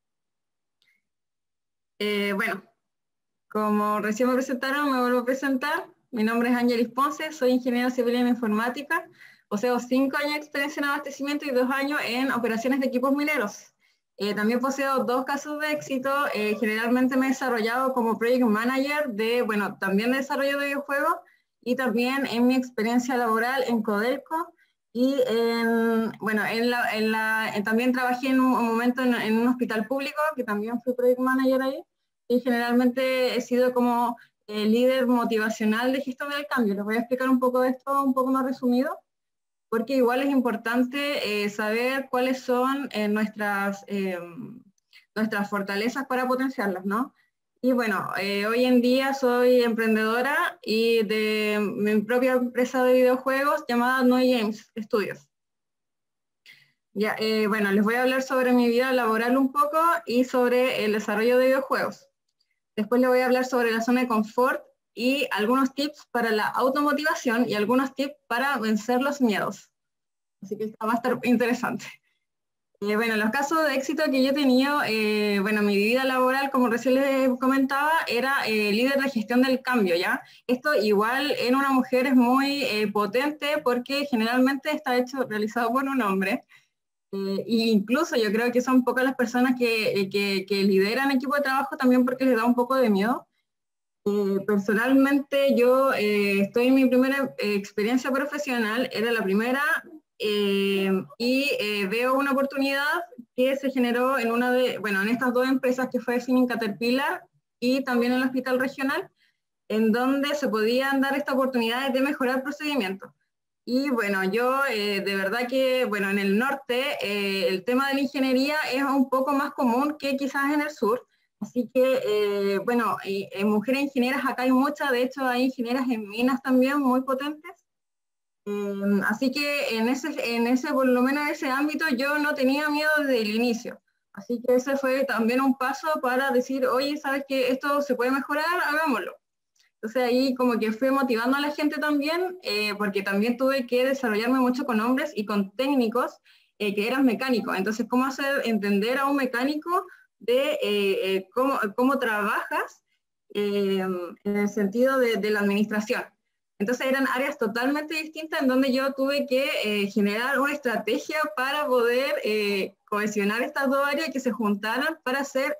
Bueno, como recién me presentaron, me vuelvo a presentar. Mi nombre es Angelis Ponce, soy ingeniero civil en informática. Poseo 5 años de experiencia en abastecimiento y 2 años en operaciones de equipos mineros. También poseo 2 casos de éxito. Generalmente me he desarrollado como project manager bueno, también de desarrollo de videojuegos y también en mi experiencia laboral en Codelco. Y bueno, también trabajé en un momento en un hospital público, que también fui project manager ahí. Y generalmente he sido como líder motivacional de gestión del cambio. Les voy a explicar un poco de esto, un poco más resumido, porque igual es importante saber cuáles son nuestras fortalezas para potenciarlas, ¿no? Y bueno, hoy en día soy emprendedora y de mi propia empresa de videojuegos llamada New Games Studios. Ya, bueno, les voy a hablar sobre mi vida laboral un poco y sobre el desarrollo de videojuegos. Después les voy a hablar sobre la zona de confort y algunos tips para la automotivación y algunos tips para vencer los miedos. Así que esto va a estar interesante. Bueno, los casos de éxito que yo he tenido, bueno, mi vida laboral, como recién les comentaba, era líder de gestión del cambio, ¿ya? Esto igual en una mujer es muy potente porque generalmente está realizado por un hombre. E incluso yo creo que son pocas las personas que lideran equipo de trabajo también porque les da un poco de miedo. Personalmente yo estoy en mi primera experiencia profesional, era la primera, y veo una oportunidad que se generó en en estas dos empresas que fue Finning Caterpillar y también en el hospital regional, en donde se podían dar estas oportunidades de mejorar procedimientos. Y bueno, yo de verdad que, bueno, en el norte el tema de la ingeniería es un poco más común que quizás en el sur, así que, bueno, mujeres ingenieras acá hay muchas, de hecho hay ingenieras en minas también muy potentes, así que por lo menos en ese ámbito yo no tenía miedo desde el inicio, así que ese fue también un paso para decir, oye, ¿sabes qué? Esto se puede mejorar, hagámoslo. Entonces ahí como que fui motivando a la gente también, porque también tuve que desarrollarme mucho con hombres y con técnicos que eran mecánicos. Entonces, ¿cómo hacer entender a un mecánico de cómo trabajas en el sentido de la administración? Entonces eran áreas totalmente distintas en donde yo tuve que generar una estrategia para poder cohesionar estas dos áreas que se juntaran para hacer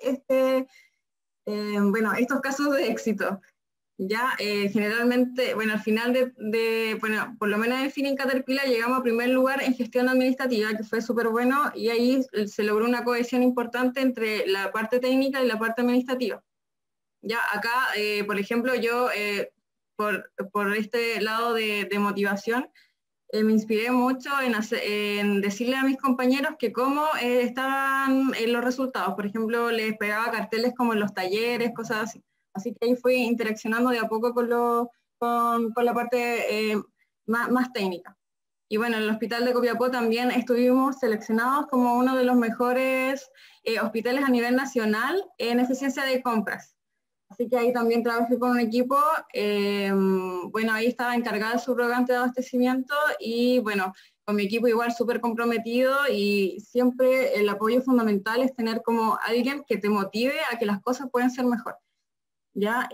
estos casos de éxito. Ya generalmente, bueno, al final bueno, por lo menos en Finning Caterpillar llegamos a primer lugar en gestión administrativa, que fue súper bueno, y ahí se logró una cohesión importante entre la parte técnica y la parte administrativa. Ya acá, por ejemplo, yo, por este lado de motivación, me inspiré mucho en decirle a mis compañeros que cómo estaban los resultados. Por ejemplo, les pegaba carteles como en los talleres, cosas así. Así que ahí fui interaccionando de a poco con la parte más técnica. Y bueno, en el hospital de Copiapó también estuvimos seleccionados como uno de los mejores hospitales a nivel nacional en eficiencia de compras. Así que ahí también trabajé con un equipo, bueno, ahí estaba encargada del subrogante de abastecimiento y bueno, con mi equipo igual súper comprometido y siempre el apoyo fundamental es tener como alguien que te motive a que las cosas pueden ser mejor. ¿Ya?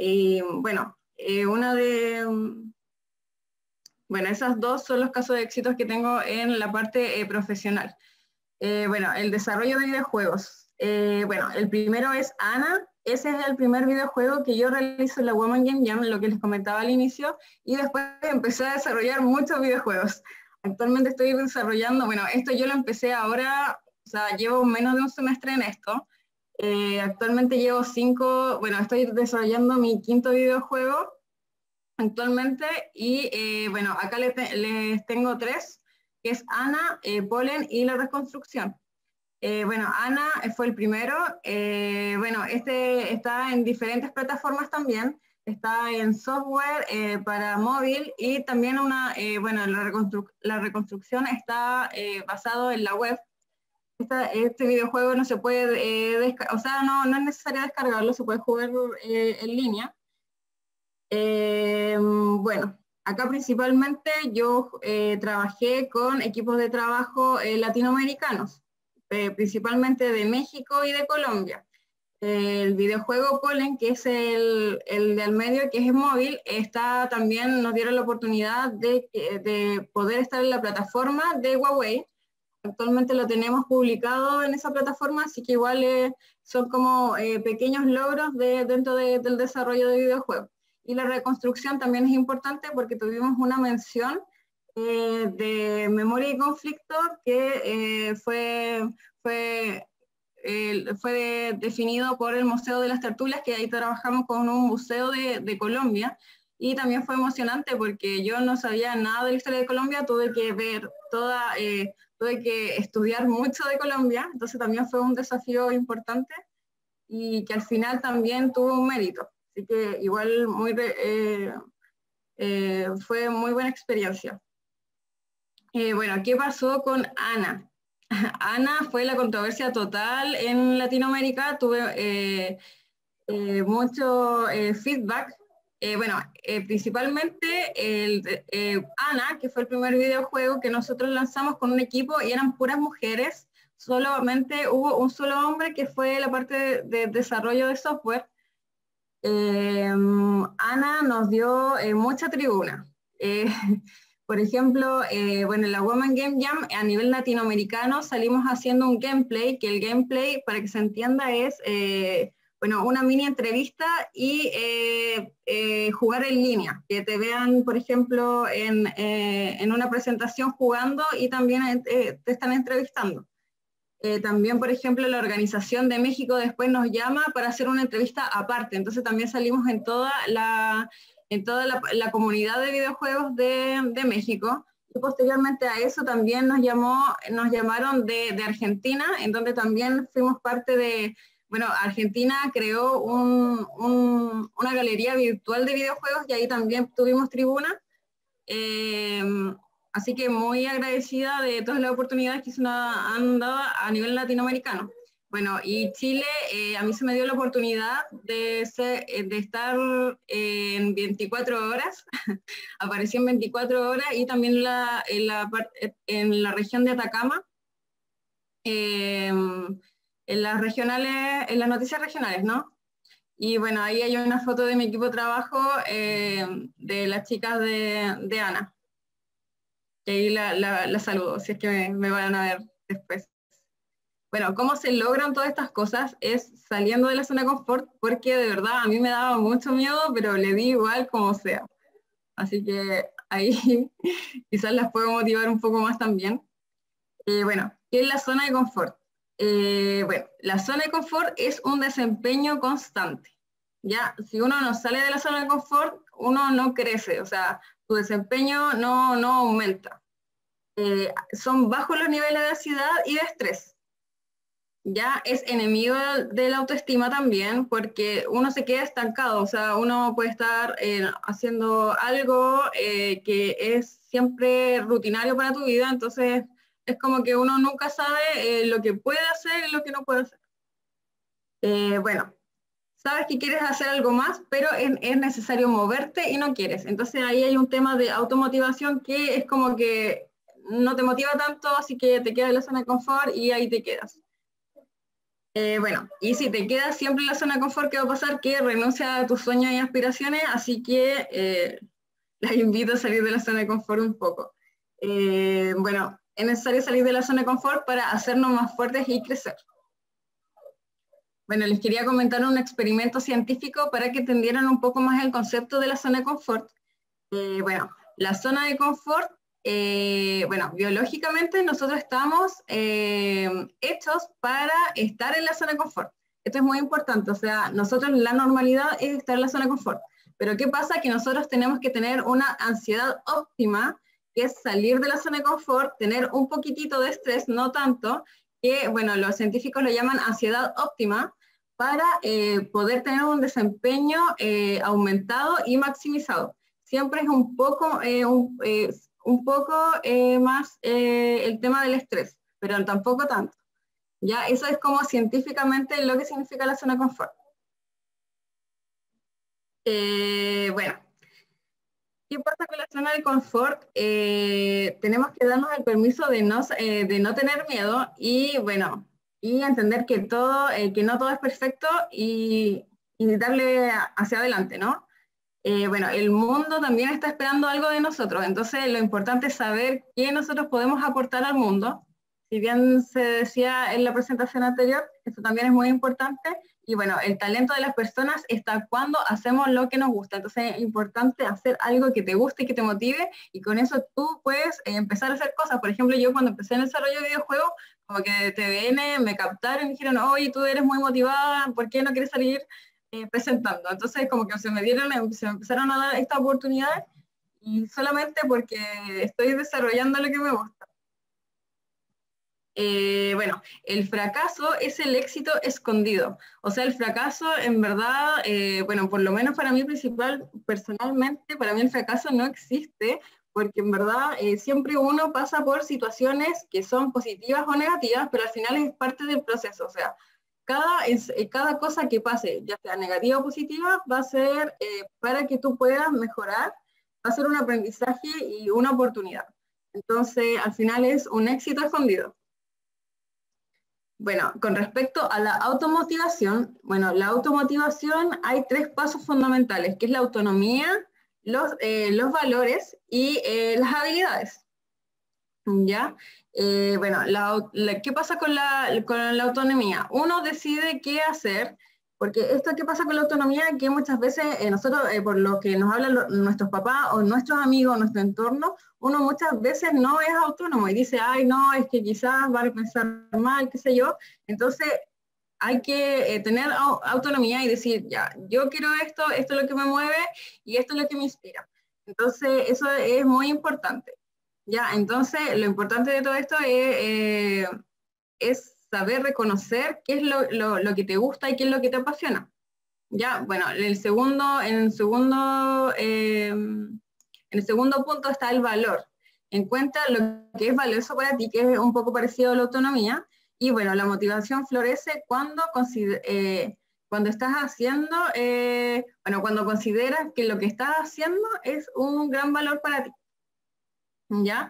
Bueno, esas dos son los casos de éxitos que tengo en la parte profesional. Bueno, el desarrollo de videojuegos. Bueno, el primero es Ana. Ese es el primer videojuego que yo realizo en la Women Game Jam, lo que les comentaba al inicio, y después empecé a desarrollar muchos videojuegos. Actualmente estoy desarrollando, bueno, esto yo lo empecé ahora, o sea, llevo menos de un semestre en esto. Actualmente llevo estoy desarrollando mi quinto videojuego actualmente y bueno, acá les tengo tres, que es Ana, Polen y la reconstrucción. Bueno, Ana fue el primero, bueno, este está en diferentes plataformas también, está en software para móvil y también bueno, la reconstrucción está basado en la web. Este videojuego no se puede, o sea, no es necesario descargarlo, se puede jugar en línea. Bueno, acá principalmente yo trabajé con equipos de trabajo latinoamericanos, principalmente de México y de Colombia. El videojuego Polen, que es el de al medio, que es móvil, también nos dieron la oportunidad de poder estar en la plataforma de Huawei. Actualmente lo tenemos publicado en esa plataforma, así que igual son como pequeños logros dentro del desarrollo de videojuegos. Y la reconstrucción también es importante porque tuvimos una mención de memoria y conflicto que fue definido por el Museo de las Tertulias, que ahí trabajamos con un museo de Colombia. Y también fue emocionante porque yo no sabía nada de la historia de Colombia, tuve que ver tuve que estudiar mucho de Colombia, entonces también fue un desafío importante y que al final también tuvo un mérito. Así que igual fue muy buena experiencia. Bueno, ¿qué pasó con Ana? Ana fue la controversia total en Latinoamérica, tuve mucho feedback. Bueno, principalmente Ana, que fue el primer videojuego que nosotros lanzamos con un equipo y eran puras mujeres, solamente hubo un solo hombre que fue la parte de desarrollo de software. Ana nos dio mucha tribuna. Por ejemplo, bueno, en la Women Game Jam a nivel latinoamericano salimos haciendo un gameplay, que el gameplay, para que se entienda, es bueno, una mini entrevista y jugar en línea, que te vean, por ejemplo, en una presentación jugando y también te están entrevistando. También, por ejemplo, la Organización de México después nos llama para hacer una entrevista aparte, entonces también salimos en toda la comunidad de videojuegos de México. Y posteriormente a eso también nos llamaron de Argentina, en donde también fuimos parte de, bueno, Argentina creó una galería virtual de videojuegos y ahí también tuvimos tribuna. Así que muy agradecida de todas las oportunidades que se nos han dado a nivel latinoamericano. Bueno, y Chile, a mí se me dio la oportunidad de estar en 24 horas, aparecí en 24 horas y también en la región de Atacama, en las regionales, en las noticias regionales, ¿no? Y bueno, ahí hay una foto de mi equipo de trabajo, de las chicas de ANA. Y ahí la saludo, si es que me van a ver después. Bueno, ¿cómo se logran todas estas cosas? Es saliendo de la zona de confort, porque de verdad a mí me daba mucho miedo, pero le di igual como sea. Así que ahí quizás las puedo motivar un poco más también. Bueno, ¿qué es la zona de confort? Bueno, la zona de confort es un desempeño constante. Ya, si uno no sale de la zona de confort, uno no crece, o sea, tu desempeño no aumenta. Son bajos los niveles de ansiedad y de estrés. Ya es enemigo de la autoestima también, porque uno se queda estancado, o sea, uno puede estar haciendo algo que es siempre rutinario para tu vida, entonces es como que uno nunca sabe lo que puede hacer y lo que no puede hacer. Bueno, sabes que quieres hacer algo más, pero es necesario moverte y no quieres. Entonces ahí hay un tema de automotivación que es como que no te motiva tanto, así que te quedas en la zona de confort y ahí te quedas. Bueno, y si te quedas siempre en la zona de confort, ¿qué va a pasar? Que renuncia a tus sueños y aspiraciones, así que les invito a salir de la zona de confort un poco. Bueno, es necesario salir de la zona de confort para hacernos más fuertes y crecer. Bueno, les quería comentar un experimento científico para que entendieran un poco más el concepto de la zona de confort. Bueno, la zona de confort, bueno, biológicamente nosotros estamos hechos para estar en la zona de confort. Esto es muy importante, o sea, nosotros la normalidad es estar en la zona de confort. Pero ¿qué pasa? Que nosotros tenemos que tener una ansiedad óptima, que es salir de la zona de confort, tener un poquitito de estrés, no tanto, que, bueno, los científicos lo llaman ansiedad óptima, para poder tener un desempeño aumentado y maximizado. Siempre es un poco más el tema del estrés, pero tampoco tanto. Ya, eso es como científicamente lo que significa la zona de confort. Bueno, ¿qué pasa con la zona de confort? Tenemos que darnos el permiso de no tener miedo y, bueno, y entender que no todo es perfecto y darle hacia adelante, ¿no? Bueno, el mundo también está esperando algo de nosotros, entonces lo importante es saber qué nosotros podemos aportar al mundo. Si bien se decía en la presentación anterior, esto también es muy importante, y bueno, el talento de las personas está cuando hacemos lo que nos gusta, entonces es importante hacer algo que te guste y que te motive, y con eso tú puedes empezar a hacer cosas. Por ejemplo, yo cuando empecé en el desarrollo de videojuegos, como que TVN me captaron y dijeron, oye, tú eres muy motivada, ¿por qué no quieres salir presentando? Entonces como que se me empezaron a dar esta oportunidad, y solamente porque estoy desarrollando lo que me gusta. Bueno, el fracaso es el éxito escondido. O sea, el fracaso en verdad, bueno, por lo menos para mí personalmente, para mí el fracaso no existe, porque en verdad siempre uno pasa por situaciones que son positivas o negativas, pero al final es parte del proceso. O sea, cada cosa que pase, ya sea negativa o positiva, va a ser para que tú puedas mejorar, va a ser un aprendizaje y una oportunidad. Entonces, al final es un éxito escondido. Bueno, con respecto a la automotivación, bueno, la automotivación hay 3 pasos fundamentales, que es la autonomía, los valores y las habilidades. ¿Ya? Bueno, ¿qué pasa con la autonomía? Uno decide qué hacer Porque esto que pasa con la autonomía, que muchas veces nosotros, por lo que nos hablan nuestros papás o nuestros amigos, nuestro entorno, uno muchas veces no es autónomo y dice, ay, no, es que quizás va a pensar mal, qué sé yo. Entonces, hay que tener autonomía y decir, ya, yo quiero esto, esto es lo que me mueve y esto es lo que me inspira. Entonces, eso es muy importante. Ya, entonces, lo importante de todo esto es saber reconocer qué es lo que te gusta y qué es lo que te apasiona. Ya, bueno, en el segundo punto está el valor. Encuentra lo que es valioso para ti, que es un poco parecido a la autonomía. Y bueno, la motivación florece cuando estás haciendo, cuando consideras que lo que estás haciendo es un gran valor para ti. ¿Ya?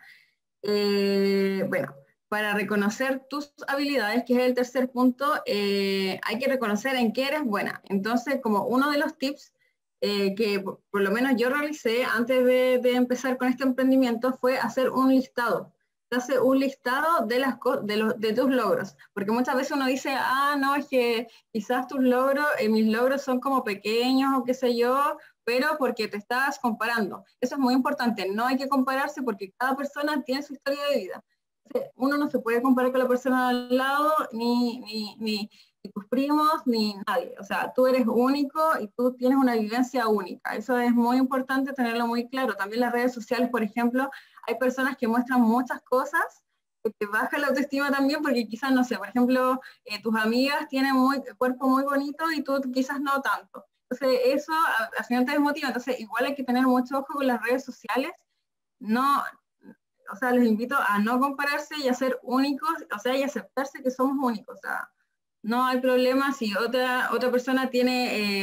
Bueno, para reconocer tus habilidades, que es el tercer punto, hay que reconocer en qué eres buena. Entonces, como uno de los tips que por lo menos yo realicé antes de empezar con este emprendimiento fue hacer un listado. Se hace un listado de tus logros, porque muchas veces uno dice, ah, no, es que quizás tus logros, mis logros son como pequeños o qué sé yo, pero porque te estás comparando. Eso es muy importante, no hay que compararse porque cada persona tiene su historia de vida. Uno no se puede comparar con la persona al lado, ni tus primos, ni nadie. O sea, tú eres único y tú tienes una vivencia única. Eso es muy importante tenerlo muy claro. También las redes sociales, por ejemplo, hay personas que muestran muchas cosas que te baja la autoestima también porque quizás, no sé, por ejemplo, tus amigas tienen cuerpo muy bonito y tú quizás no tanto. Entonces, eso al final te desmotiva. Entonces, igual hay que tener mucho ojo con las redes sociales. No, o sea, les invito a no compararse y a ser únicos, o sea, y aceptarse que somos únicos. O sea, no hay problema si otra persona tiene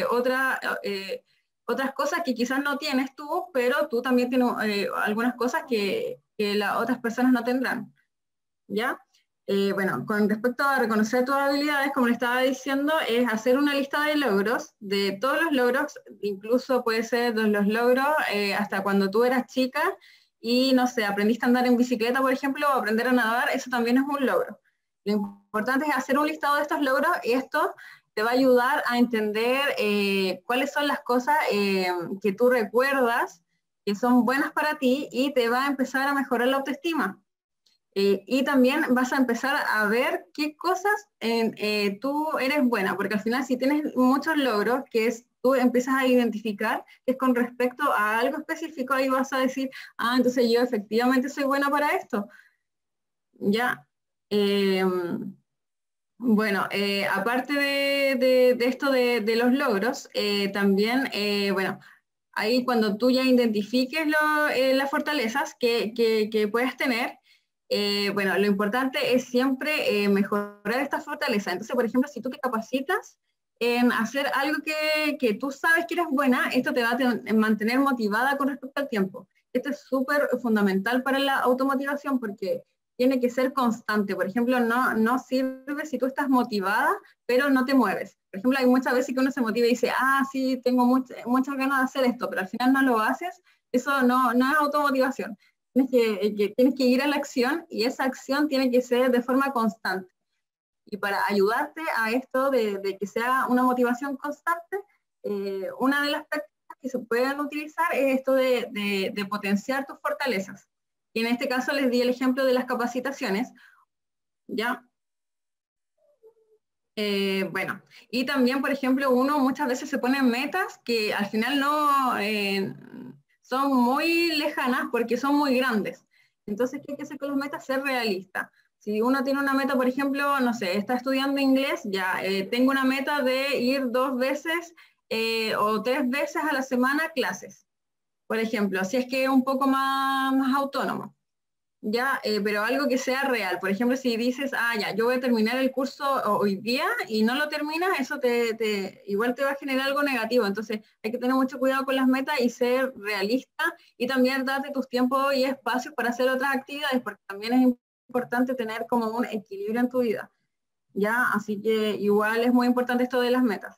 otras cosas que quizás no tienes tú, pero tú también tienes algunas cosas que las otras personas no tendrán. ¿Ya? Bueno, con respecto a reconocer tus habilidades, como le estaba diciendo, es hacer una lista de logros, de todos los logros, incluso puede ser de los logros hasta cuando tú eras chica y, no sé, aprendiste a andar en bicicleta, por ejemplo, o aprender a nadar, eso también es un logro. Lo importante es hacer un listado de estos logros y esto te va a ayudar a entender cuáles son las cosas que tú recuerdas que son buenas para ti y te va a empezar a mejorar la autoestima. Y también vas a empezar a ver qué cosas tú eres buena, porque al final si tienes muchos logros, tú empiezas a identificar, que es con respecto a algo específico, ahí vas a decir, ah, entonces yo efectivamente soy buena para esto. Ya. Bueno, aparte de esto de los logros, también, bueno, ahí cuando tú ya identifiques las fortalezas que puedes tener, bueno, lo importante es siempre mejorar esta fortaleza. Entonces, por ejemplo, si tú te capacitas en hacer algo que tú sabes que eres buena, esto te va a mantener motivada con respecto al tiempo. Esto es súper fundamental para la automotivación porque tiene que ser constante. Por ejemplo, no sirve si tú estás motivada, pero no te mueves. Por ejemplo, hay muchas veces que uno se motiva y dice, ah, sí, tengo muchas ganas de hacer esto, pero al final no lo haces. Eso no es automotivación. Tienes que ir a la acción y esa acción tiene que ser de forma constante. Y para ayudarte a esto de que sea una motivación constante, una de las prácticas que se pueden utilizar es esto de potenciar tus fortalezas. Y en este caso les di el ejemplo de las capacitaciones, ¿ya? Bueno, y también, por ejemplo, uno muchas veces se pone metas que al final no son muy lejanas porque son muy grandes. Entonces, ¿qué hay que hacer con las metas? Ser realista. Si uno tiene una meta, por ejemplo, no sé, está estudiando inglés, ya tengo una meta de ir 2 veces o 3 veces a la semana a clases, por ejemplo, si es que es un poco más autónomo. Ya, pero algo que sea real. Por ejemplo, si dices, ah, ya, yo voy a terminar el curso hoy día y no lo terminas, eso igual te va a generar algo negativo. Entonces, hay que tener mucho cuidado con las metas y ser realista y también darte tus tiempos y espacios para hacer otras actividades, porque también es importante tener como un equilibrio en tu vida. Ya, así que igual es muy importante esto de las metas.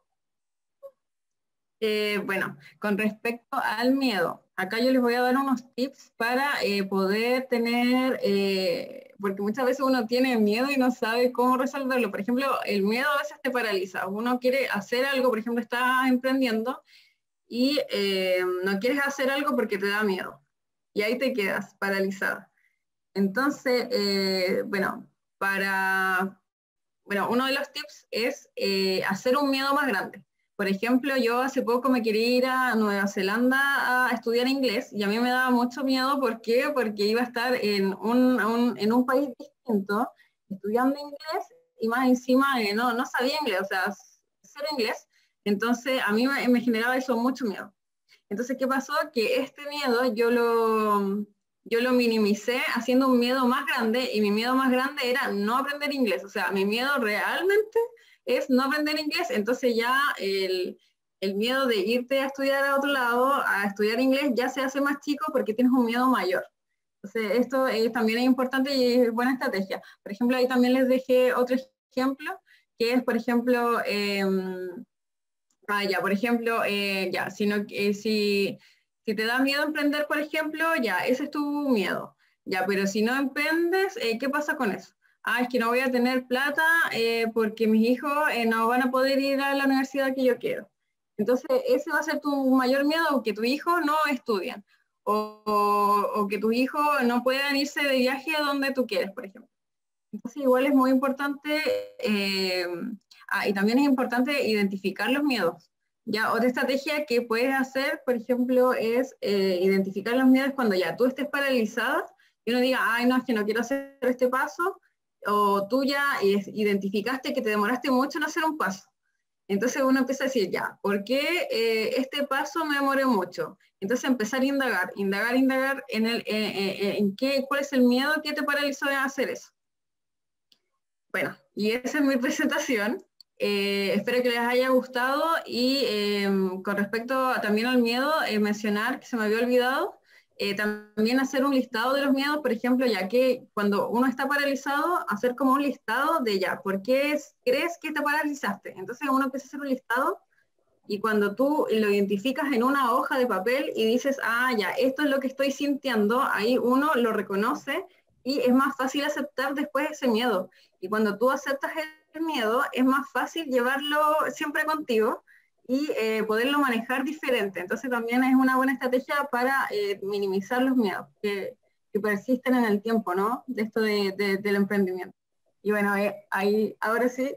Bueno, con respecto al miedo, acá yo les voy a dar unos tips para poder tener, porque muchas veces uno tiene miedo y no sabe cómo resolverlo. Por ejemplo, el miedo a veces te paraliza. Uno quiere hacer algo, por ejemplo, estás emprendiendo y no quieres hacer algo porque te da miedo. Y ahí te quedas paralizada. Entonces, uno de los tips es hacer un miedo más grande. Por ejemplo, yo hace poco me quería ir a Nueva Zelanda a estudiar inglés y a mí me daba mucho miedo. ¿Por qué? Porque iba a estar en un país distinto estudiando inglés y más encima no sabía inglés, o sea, cero inglés. Entonces a mí me generaba eso mucho miedo. Entonces, ¿qué pasó? Que este miedo yo lo minimicé haciendo un miedo más grande, y mi miedo más grande era no aprender inglés. O sea, mi miedo realmente es no aprender inglés. Entonces ya el miedo de irte a estudiar a otro lado, a estudiar inglés, ya se hace más chico porque tienes un miedo mayor. Entonces, esto también es importante y es buena estrategia. Por ejemplo, ahí también les dejé otro ejemplo, que es, por ejemplo, por ejemplo, si te da miedo emprender, por ejemplo, ya, ese es tu miedo. Ya, pero si no emprendes, ¿qué pasa con eso? Es que no voy a tener plata porque mis hijos no van a poder ir a la universidad que yo quiero. Entonces, ese va a ser tu mayor miedo, que tu hijo no estudien, o que tus hijos no puedan irse de viaje a donde tú quieres, por ejemplo. Entonces, igual es muy importante, y también es importante identificar los miedos. Ya, otra estrategia que puedes hacer, por ejemplo, es identificar los miedos cuando ya tú estés paralizada y uno diga, ay, no, es que no quiero hacer este paso, o tú ya identificaste que te demoraste mucho en hacer un paso. Entonces uno empieza a decir, ya, ¿por qué este paso me demoré mucho? Entonces empezar a indagar en cuál es el miedo que te paralizó de hacer eso. Bueno, y esa es mi presentación. Espero que les haya gustado, y con respecto también al miedo, mencionar que se me había olvidado, también hacer un listado de los miedos. Por ejemplo, ya que cuando uno está paralizado, hacer como un listado de ya, ¿por qué crees que te paralizaste? Entonces uno empieza a hacer un listado, y cuando tú lo identificas en una hoja de papel y dices, ya, esto es lo que estoy sintiendo, ahí uno lo reconoce y es más fácil aceptar después ese miedo. Y cuando tú aceptas el miedo, es más fácil llevarlo siempre contigo y poderlo manejar diferente. Entonces también es una buena estrategia para minimizar los miedos que persisten en el tiempo, ¿no? De esto del emprendimiento. Y bueno, ahí, ahora sí.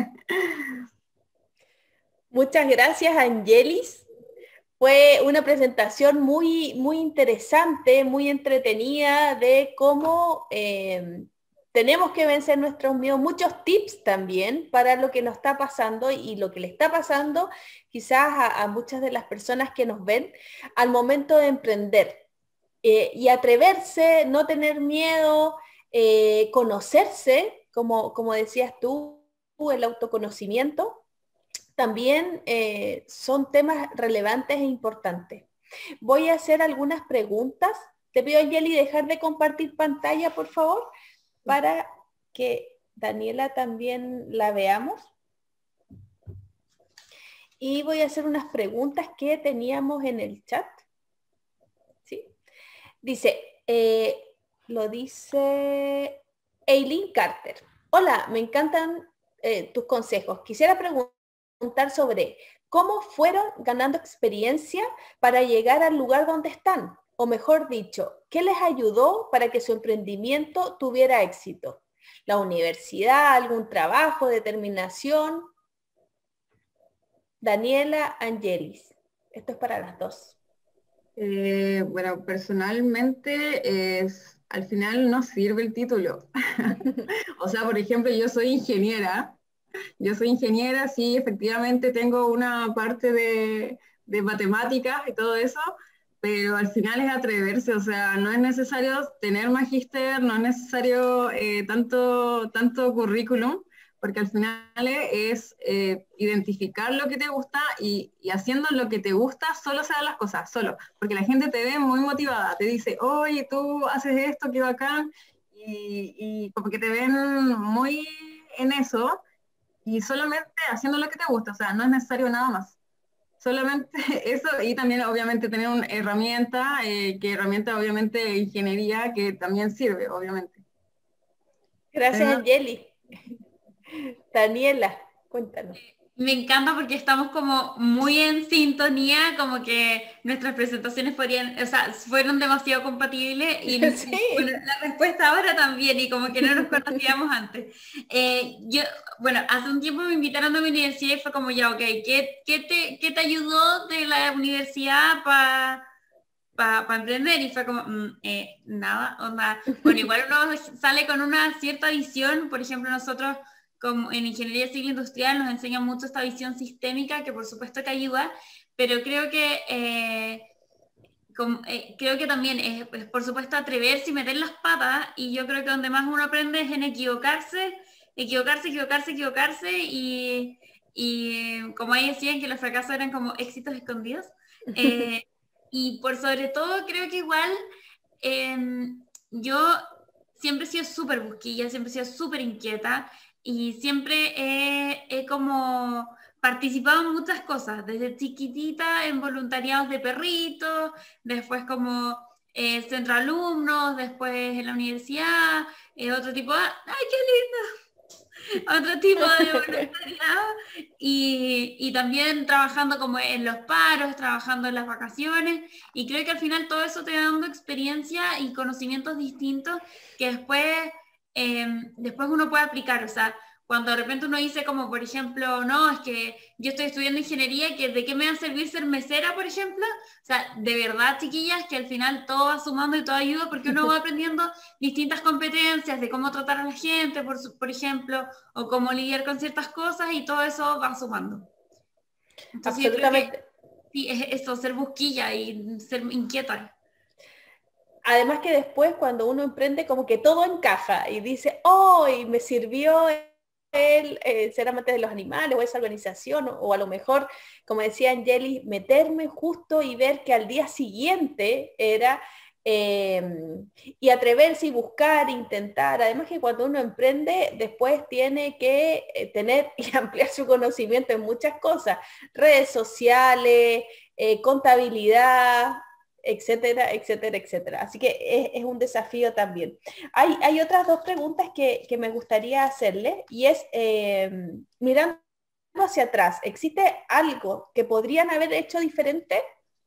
Muchas gracias, Angelis. Fue una presentación muy, muy interesante, muy entretenida de cómo tenemos que vencer nuestros miedos. Muchos tips también para lo que nos está pasando y lo que le está pasando quizás a muchas de las personas que nos ven al momento de emprender. Y atreverse, no tener miedo, conocerse, como decías tú, el autoconocimiento también son temas relevantes e importantes. Voy a hacer algunas preguntas. Te pido, Angeli, dejar de compartir pantalla, por favor, para que Daniela también la veamos. Y voy a hacer unas preguntas que teníamos en el chat. ¿Sí? Dice, lo dice Eileen Carter. Hola, me encantan tus consejos. Quisiera preguntar sobre cómo fueron ganando experiencia para llegar al lugar donde están, o mejor dicho, ¿qué les ayudó para que su emprendimiento tuviera éxito? ¿La universidad, algún trabajo, determinación? Daniela, Angelis. Esto es para las dos. Bueno, personalmente al final no sirve el título. O sea, por ejemplo, yo soy ingeniera, sí, efectivamente tengo una parte de matemáticas y todo eso, pero al final es atreverse. O sea, no es necesario tener magíster, no es necesario tanto currículum, porque al final es identificar lo que te gusta, y haciendo lo que te gusta solo se dan las cosas, solo, porque la gente te ve muy motivada, te dice, oye, tú haces esto, qué bacán, y como que te ven muy en eso, y solamente haciendo lo que te gusta. O sea, no es necesario nada más. Solamente eso, y también obviamente tener una herramienta, que herramienta obviamente ingeniería, que también sirve, obviamente. Gracias, Tenemos- Angeli. Daniela, cuéntanos. Me encanta porque estamos como muy en sintonía, como que nuestras presentaciones podrían, o sea, fueron demasiado compatibles y, bueno, Sí. la respuesta ahora también y como que no nos conocíamos antes. Yo, bueno, hace un tiempo me invitaron a mi universidad y fue como ya, ok, ¿qué te ayudó de la universidad para emprender? Y fue como, nada, onda. Bueno, igual uno sale con una cierta visión, por ejemplo, nosotros como en ingeniería civil industrial nos enseñan mucho esta visión sistémica, que por supuesto que ayuda, pero creo que también es, por supuesto, atreverse y meter las patas, y yo creo que donde más uno aprende es en equivocarse, y como ahí decían que los fracasos eran como éxitos escondidos. Eh, y por sobre todo, creo que igual yo siempre he sido súper busquilla, siempre he sido súper inquieta y siempre he como participado en muchas cosas, desde chiquitita en voluntariados de perritos, después como centro alumnos, después en la universidad, otro tipo, ¡ay, qué lindo! Otro tipo de voluntariado y también trabajando como en los paros, trabajando en las vacaciones y creo que al final todo eso te va dando experiencia y conocimientos distintos que después uno puede aplicar, o sea, cuando de repente uno dice como por ejemplo, no, es que yo estoy estudiando ingeniería, que ¿de qué me va a servir ser mesera, por ejemplo? O sea, de verdad, chiquillas, que al final todo va sumando y todo ayuda porque uno va aprendiendo distintas competencias de cómo tratar a la gente, por ejemplo, o cómo lidiar con ciertas cosas y todo eso va sumando. Entonces yo creo que Absolutamente. sí, es eso, ser busquilla y ser inquieta. Además que después cuando uno emprende como que todo encaja y dice, oh, y me sirvió el ser amante de los animales o esa organización o a lo mejor, como decía Angeli, meterme justo y ver que al día siguiente era eh, y atreverse y buscar, intentar. Además que cuando uno emprende, después tiene que tener y ampliar su conocimiento en muchas cosas, redes sociales, contabilidad, etcétera, etcétera, etcétera. Así que es un desafío también. Hay otras dos preguntas que me gustaría hacerle y es, mirando hacia atrás, ¿existe algo que podrían haber hecho diferente?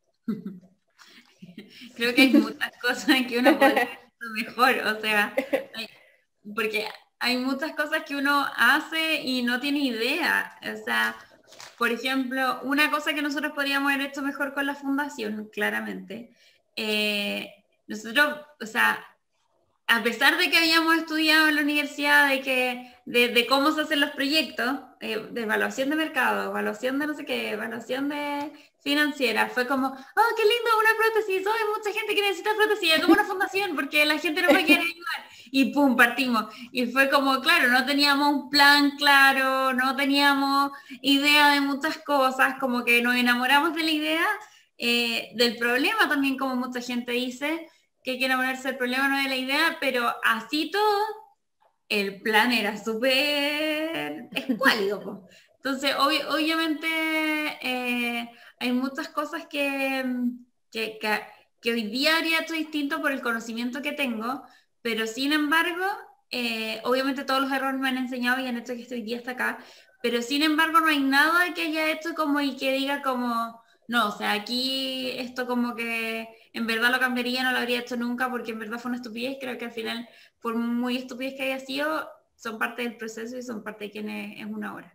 Creo que hay muchas cosas que uno podría hacer mejor, o sea, porque hay muchas cosas que uno hace y no tiene idea. O sea, por ejemplo, una cosa que nosotros podríamos haber hecho mejor con la fundación, claramente. Nosotros, o sea, a pesar de que habíamos estudiado en la universidad de cómo se hacen los proyectos, de evaluación de mercado, evaluación de no sé qué, evaluación de financiera, fue como, oh, qué lindo, una prótesis, oh, hay mucha gente que necesita prótesis, es como una fundación, porque la gente no va a querer ayudar. Y pum, partimos. Y fue como, claro, no teníamos un plan claro, no teníamos idea de muchas cosas, como que nos enamoramos de la idea, del problema también, como mucha gente dice, que hay que enamorarse del problema, no de la idea, pero así todo, el plan era súper escuálido, po. Entonces, obviamente, hay muchas cosas que, que- que hoy día haría hecho distinto por el conocimiento que tengo, pero sin embargo, obviamente todos los errores me han enseñado y han hecho que estoy día hasta acá, pero sin embargo no hay nada que haya hecho como y que diga como, no, o sea, aquí esto como que en verdad lo cambiaría, no lo habría hecho nunca porque en verdad fue una estupidez, creo que al final por muy estupidez que haya sido, son parte del proceso y son parte de quien es una hora.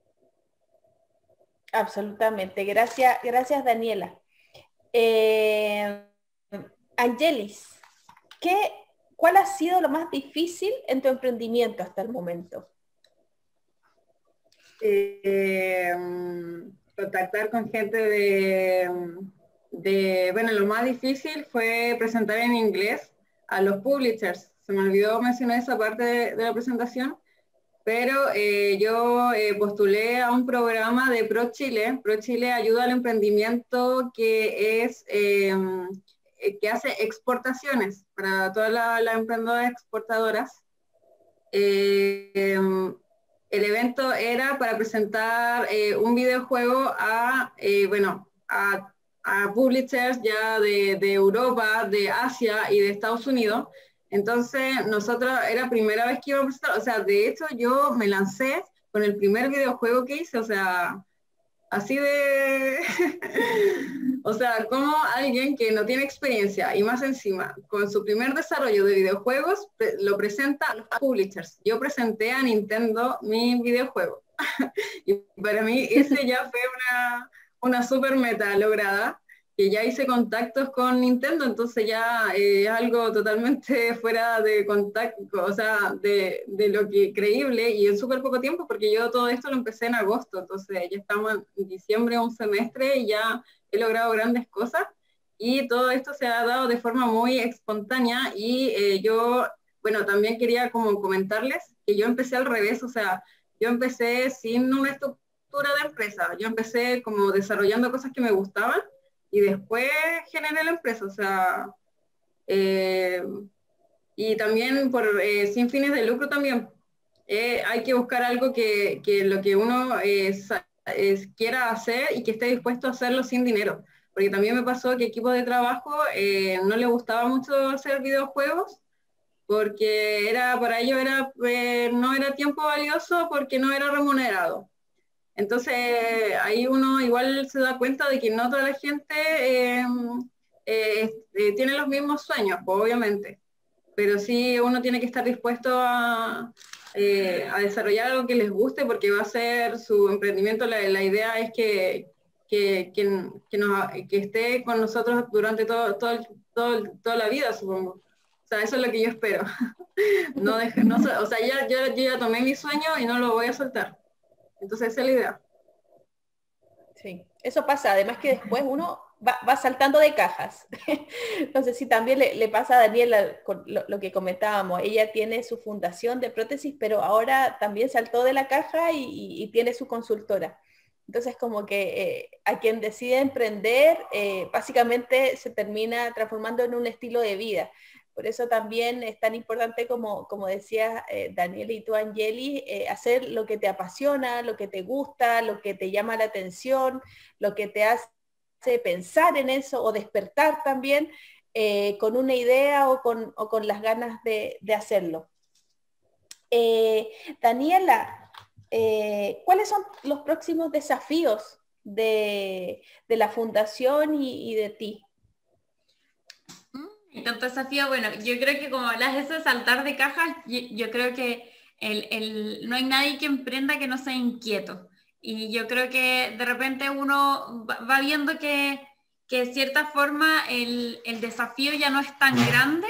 Absolutamente. Gracias, gracias Daniela. Eh, Angelis, ¿qué, ¿cuál ha sido lo más difícil en tu emprendimiento hasta el momento? eh, Contactar con gente bueno, lo más difícil fue presentar en inglés a los publishers. Se me olvidó mencionar esa parte de la presentación, pero yo postulé a un programa de ProChile. ProChile ayuda al emprendimiento que hace exportaciones para todas las emprendedoras exportadoras. El evento era para presentar un videojuego a publishers ya de Europa, de Asia y de Estados Unidos. Entonces, nosotros era primera vez que iba a presentar, o sea, de hecho yo me lancé con el primer videojuego que hice, o sea, así de... o sea, como alguien que no tiene experiencia y más encima, con su primer desarrollo de videojuegos, lo presenta a los publishers. Yo presenté a Nintendo mi videojuego. Y para mí ese ya fue una super meta lograda, que ya hice contactos con Nintendo, entonces ya es algo totalmente fuera de contacto, o sea, de lo que creíble y en súper poco tiempo, porque yo todo esto lo empecé en agosto, entonces ya estamos en diciembre, un semestre, y ya he logrado grandes cosas, y todo esto se ha dado de forma muy espontánea, y yo, bueno, también quería como comentarles que yo empecé al revés, o sea, yo empecé sin una estructura de empresa, yo empecé como desarrollando cosas que me gustaban, y después generé la empresa, o sea, eh, y también sin fines de lucro también. Hay que buscar algo que lo que uno quiera hacer y que esté dispuesto a hacerlo sin dinero. Porque también me pasó que equipo de trabajo no le gustaba mucho hacer videojuegos, porque para ellos no era tiempo valioso porque no era remunerado. Entonces, ahí uno igual se da cuenta de que no toda la gente tiene los mismos sueños, pues, obviamente, pero sí uno tiene que estar dispuesto a desarrollar algo que les guste porque va a ser su emprendimiento. La idea es que esté con nosotros durante toda la vida, supongo. O sea, eso es lo que yo espero. O sea, yo ya tomé mi sueño y no lo voy a soltar. Entonces esa es la idea. Sí, eso pasa, además que después uno va saltando de cajas. No sé si también le pasa a Daniela con lo que comentábamos, ella tiene su fundación de prótesis, pero ahora también saltó de la caja y tiene su consultora. Entonces como que a quien decide emprender, básicamente se termina transformando en un estilo de vida. Por eso también es tan importante, como decía Daniel y tú, Angeli, hacer lo que te apasiona, lo que te gusta, lo que te llama la atención, lo que te hace pensar en eso o despertar también con una idea o con las ganas de hacerlo. Daniela, ¿cuáles son los próximos desafíos de la fundación y de ti? Y tanto desafío, bueno, yo creo que como hablas de eso de saltar de cajas, yo creo que no hay nadie que emprenda que no sea inquieto. Y yo creo que de repente uno va viendo que de cierta forma el desafío ya no es tan grande,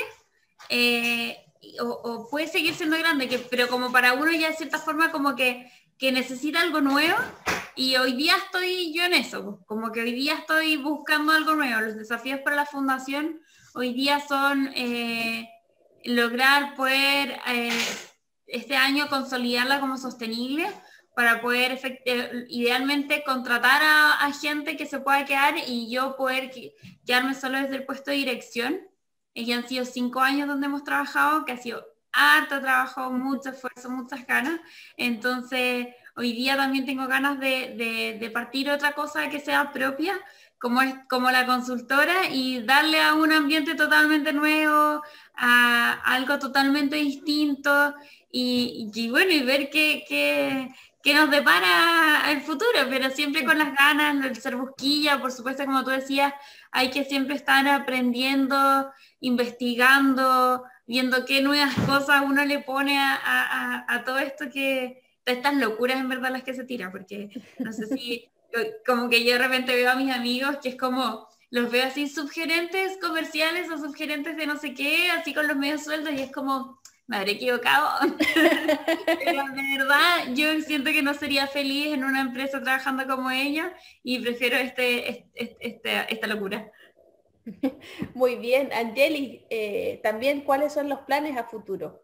o puede seguir siendo grande, pero como para uno ya de cierta forma como que necesita algo nuevo. Y hoy día estoy yo en eso, como que hoy día estoy buscando algo nuevo. Los desafíos para la fundación hoy día son lograr poder este año consolidarla como sostenible para poder idealmente contratar a gente que se pueda quedar y yo poder quedarme solo desde el puesto de dirección. Ya han sido 5 años donde hemos trabajado, que ha sido harto trabajo, mucho esfuerzo, muchas ganas. Entonces, hoy día también tengo ganas de partir otra cosa que sea propia, como la consultora, y darle a un ambiente totalmente nuevo, a algo totalmente distinto, y bueno, y ver qué nos depara el futuro, pero siempre con las ganas de ser busquilla, por supuesto, como tú decías, hay que siempre estar aprendiendo, investigando, viendo qué nuevas cosas uno le pone a todo esto, estas locuras en verdad las que se tira, porque no sé si, como que yo de repente veo a mis amigos que es como, los veo así subgerentes comerciales o subgerentes de no sé qué, así con los medios sueldos, y es como, me habré equivocado. Pero de verdad yo siento que no sería feliz en una empresa trabajando como ella, y prefiero esta locura. Muy bien, Angeli, también cuáles son los planes a futuro.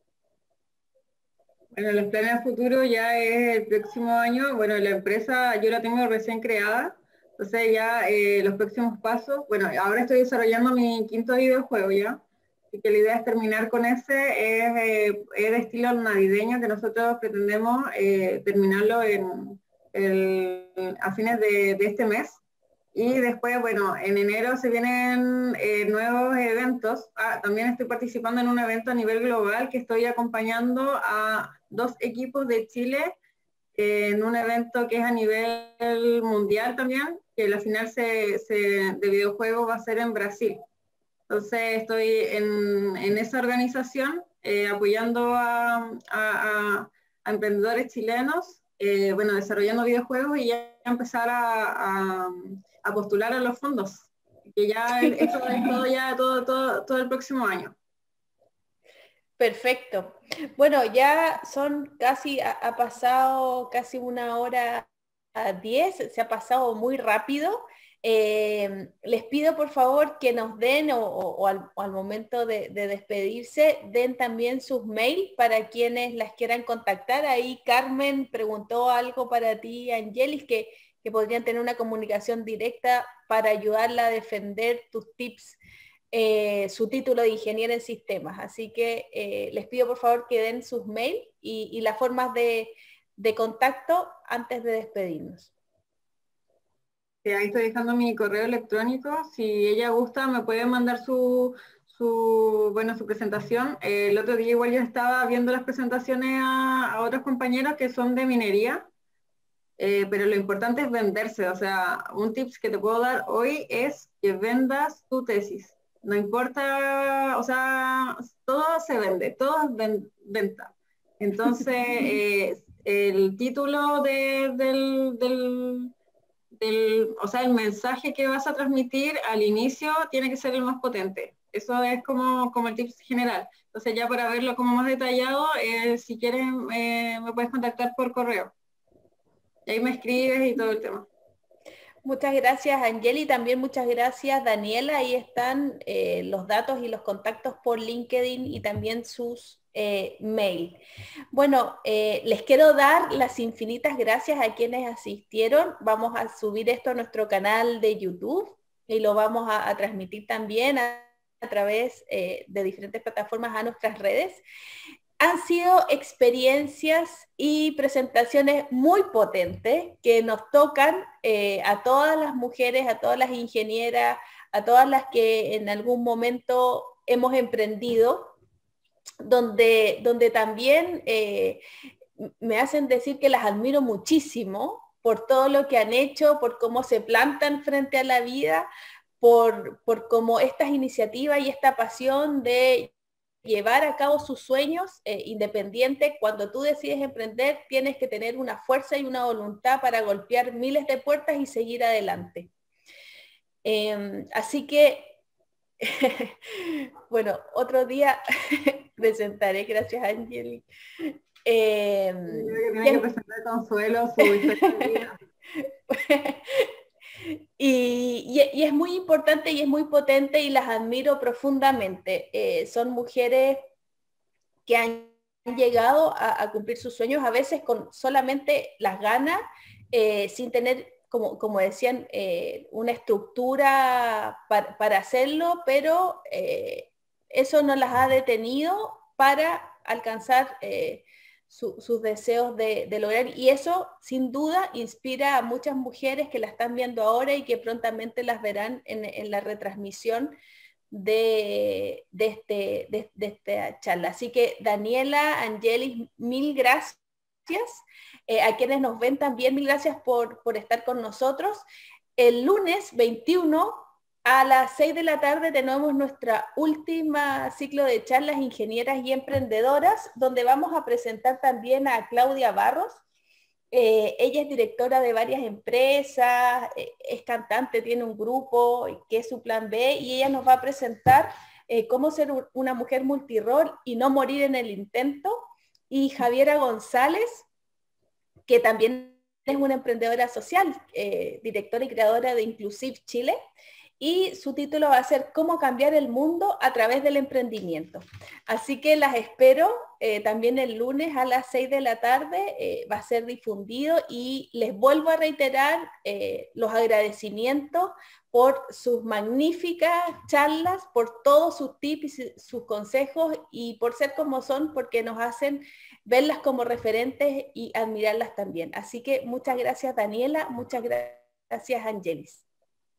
Bueno, los planes a futuro ya es el próximo año. Bueno, la empresa yo la tengo recién creada, entonces ya los próximos pasos, bueno, ahora estoy desarrollando mi quinto videojuego ya, así que la idea es terminar con ese, es de estilo navideño, que nosotros pretendemos terminarlo a fines de este mes. Y después, bueno, en enero se vienen nuevos eventos. También estoy participando en un evento a nivel global que estoy acompañando a 2 equipos de Chile en un evento que es a nivel mundial también, que la final de videojuegos va a ser en Brasil. Entonces estoy en esa organización apoyando a emprendedores chilenos, bueno, desarrollando videojuegos y ya empezar a postular a los fondos, que ya esto es todo ya todo el próximo año. Perfecto. Bueno, ya son casi, ha pasado casi 1 hora 10, se ha pasado muy rápido. Les pido por favor que nos den o al momento de despedirse, den también sus mails para quienes las quieran contactar. Ahí Carmen preguntó algo para ti, Angelis, que podrían tener una comunicación directa para ayudarla a defender tus tips, su título de ingeniero en sistemas. Así que les pido por favor que den sus mails y las formas de contacto antes de despedirnos. Ahí estoy dejando mi correo electrónico. Si ella gusta, me puede mandar su presentación. El otro día igual yo estaba viendo las presentaciones a otros compañeros que son de minería, pero lo importante es venderse. O sea, un tips que te puedo dar hoy es que vendas tu tesis. No importa, o sea, todo se vende, todo es venta. Entonces, el título o sea, el mensaje que vas a transmitir al inicio tiene que ser el más potente. Eso es como el tips general. Entonces ya para verlo como más detallado, si quieres me puedes contactar por correo. Y ahí me escribes y todo el tema. Muchas gracias, Angeli. También muchas gracias, Daniela. Ahí están los datos y los contactos por LinkedIn y también sus mail. Bueno, les quiero dar las infinitas gracias a quienes asistieron. Vamos a subir esto a nuestro canal de YouTube y lo vamos a transmitir también a través de diferentes plataformas a nuestras redes. Han sido experiencias y presentaciones muy potentes que nos tocan a todas las mujeres, a todas las ingenieras, a todas las que en algún momento hemos emprendido, donde también me hacen decir que las admiro muchísimo por todo lo que han hecho, por cómo se plantan frente a la vida, por cómo estas iniciativas y esta pasión de llevar a cabo sus sueños independiente. Cuando tú decides emprender, tienes que tener una fuerza y una voluntad para golpear miles de puertas y seguir adelante. Así que, bueno, otro día presentaré, gracias Angeli. Tiene que presentar Consuelo su historia de vida. Y es muy importante y es muy potente y las admiro profundamente. Son mujeres que han llegado a cumplir sus sueños, a veces con solamente las ganas, sin tener, como decían, una estructura para hacerlo, pero eso no las ha detenido para alcanzar sus deseos de lograr, y eso sin duda inspira a muchas mujeres que la están viendo ahora y que prontamente las verán en la retransmisión de esta charla. Así que Daniela, Angelis, mil gracias. A quienes nos ven también, mil gracias por estar con nosotros. El lunes 21 a las 6 de la tarde tenemos nuestra última ciclo de charlas ingenieras y emprendedoras, donde vamos a presentar también a Claudia Barros. Ella es directora de varias empresas, es cantante, tiene un grupo que es su plan B, y ella nos va a presentar cómo ser una mujer multirol y no morir en el intento. Y Javiera González, que también es una emprendedora social, directora y creadora de Inclusive Chile, y su título va a ser Cómo cambiar el mundo a través del emprendimiento. Así que las espero también el lunes a las 6 de la tarde, va a ser difundido, y les vuelvo a reiterar los agradecimientos por sus magníficas charlas, por todos sus tips y sus consejos, y por ser como son, porque nos hacen verlas como referentes y admirarlas también. Así que muchas gracias, Daniela, muchas gracias, Angelis.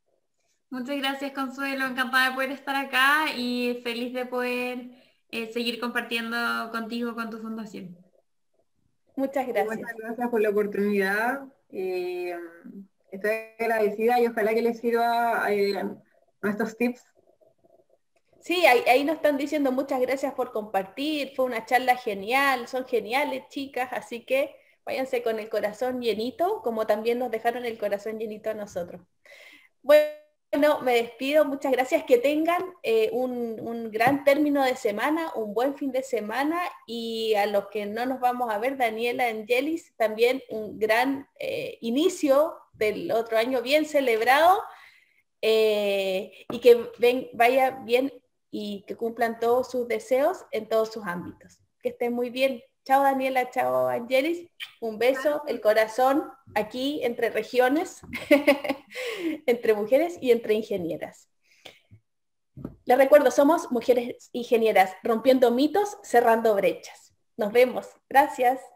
Muchas gracias, Consuelo. Encantada de poder estar acá y feliz de poder seguir compartiendo contigo con tu fundación. Muchas gracias. Muchas gracias por la oportunidad. Estoy agradecida y ojalá que les sirva nuestros tips. Sí, ahí nos están diciendo muchas gracias por compartir, fue una charla genial, son geniales chicas, así que váyanse con el corazón llenito, como también nos dejaron el corazón llenito a nosotros. Bueno, me despido, muchas gracias, que tengan un gran término de semana, un buen fin de semana, y a los que no nos vamos a ver, Daniela, Angelis, también un gran inicio del otro año bien celebrado, y que vaya bien y que cumplan todos sus deseos en todos sus ámbitos. Que estén muy bien. Chao Daniela, chao Angelis. Un beso, el corazón aquí entre regiones, entre mujeres y entre ingenieras. Les recuerdo, somos Mujeres Ingenieras, rompiendo mitos, cerrando brechas. Nos vemos. Gracias.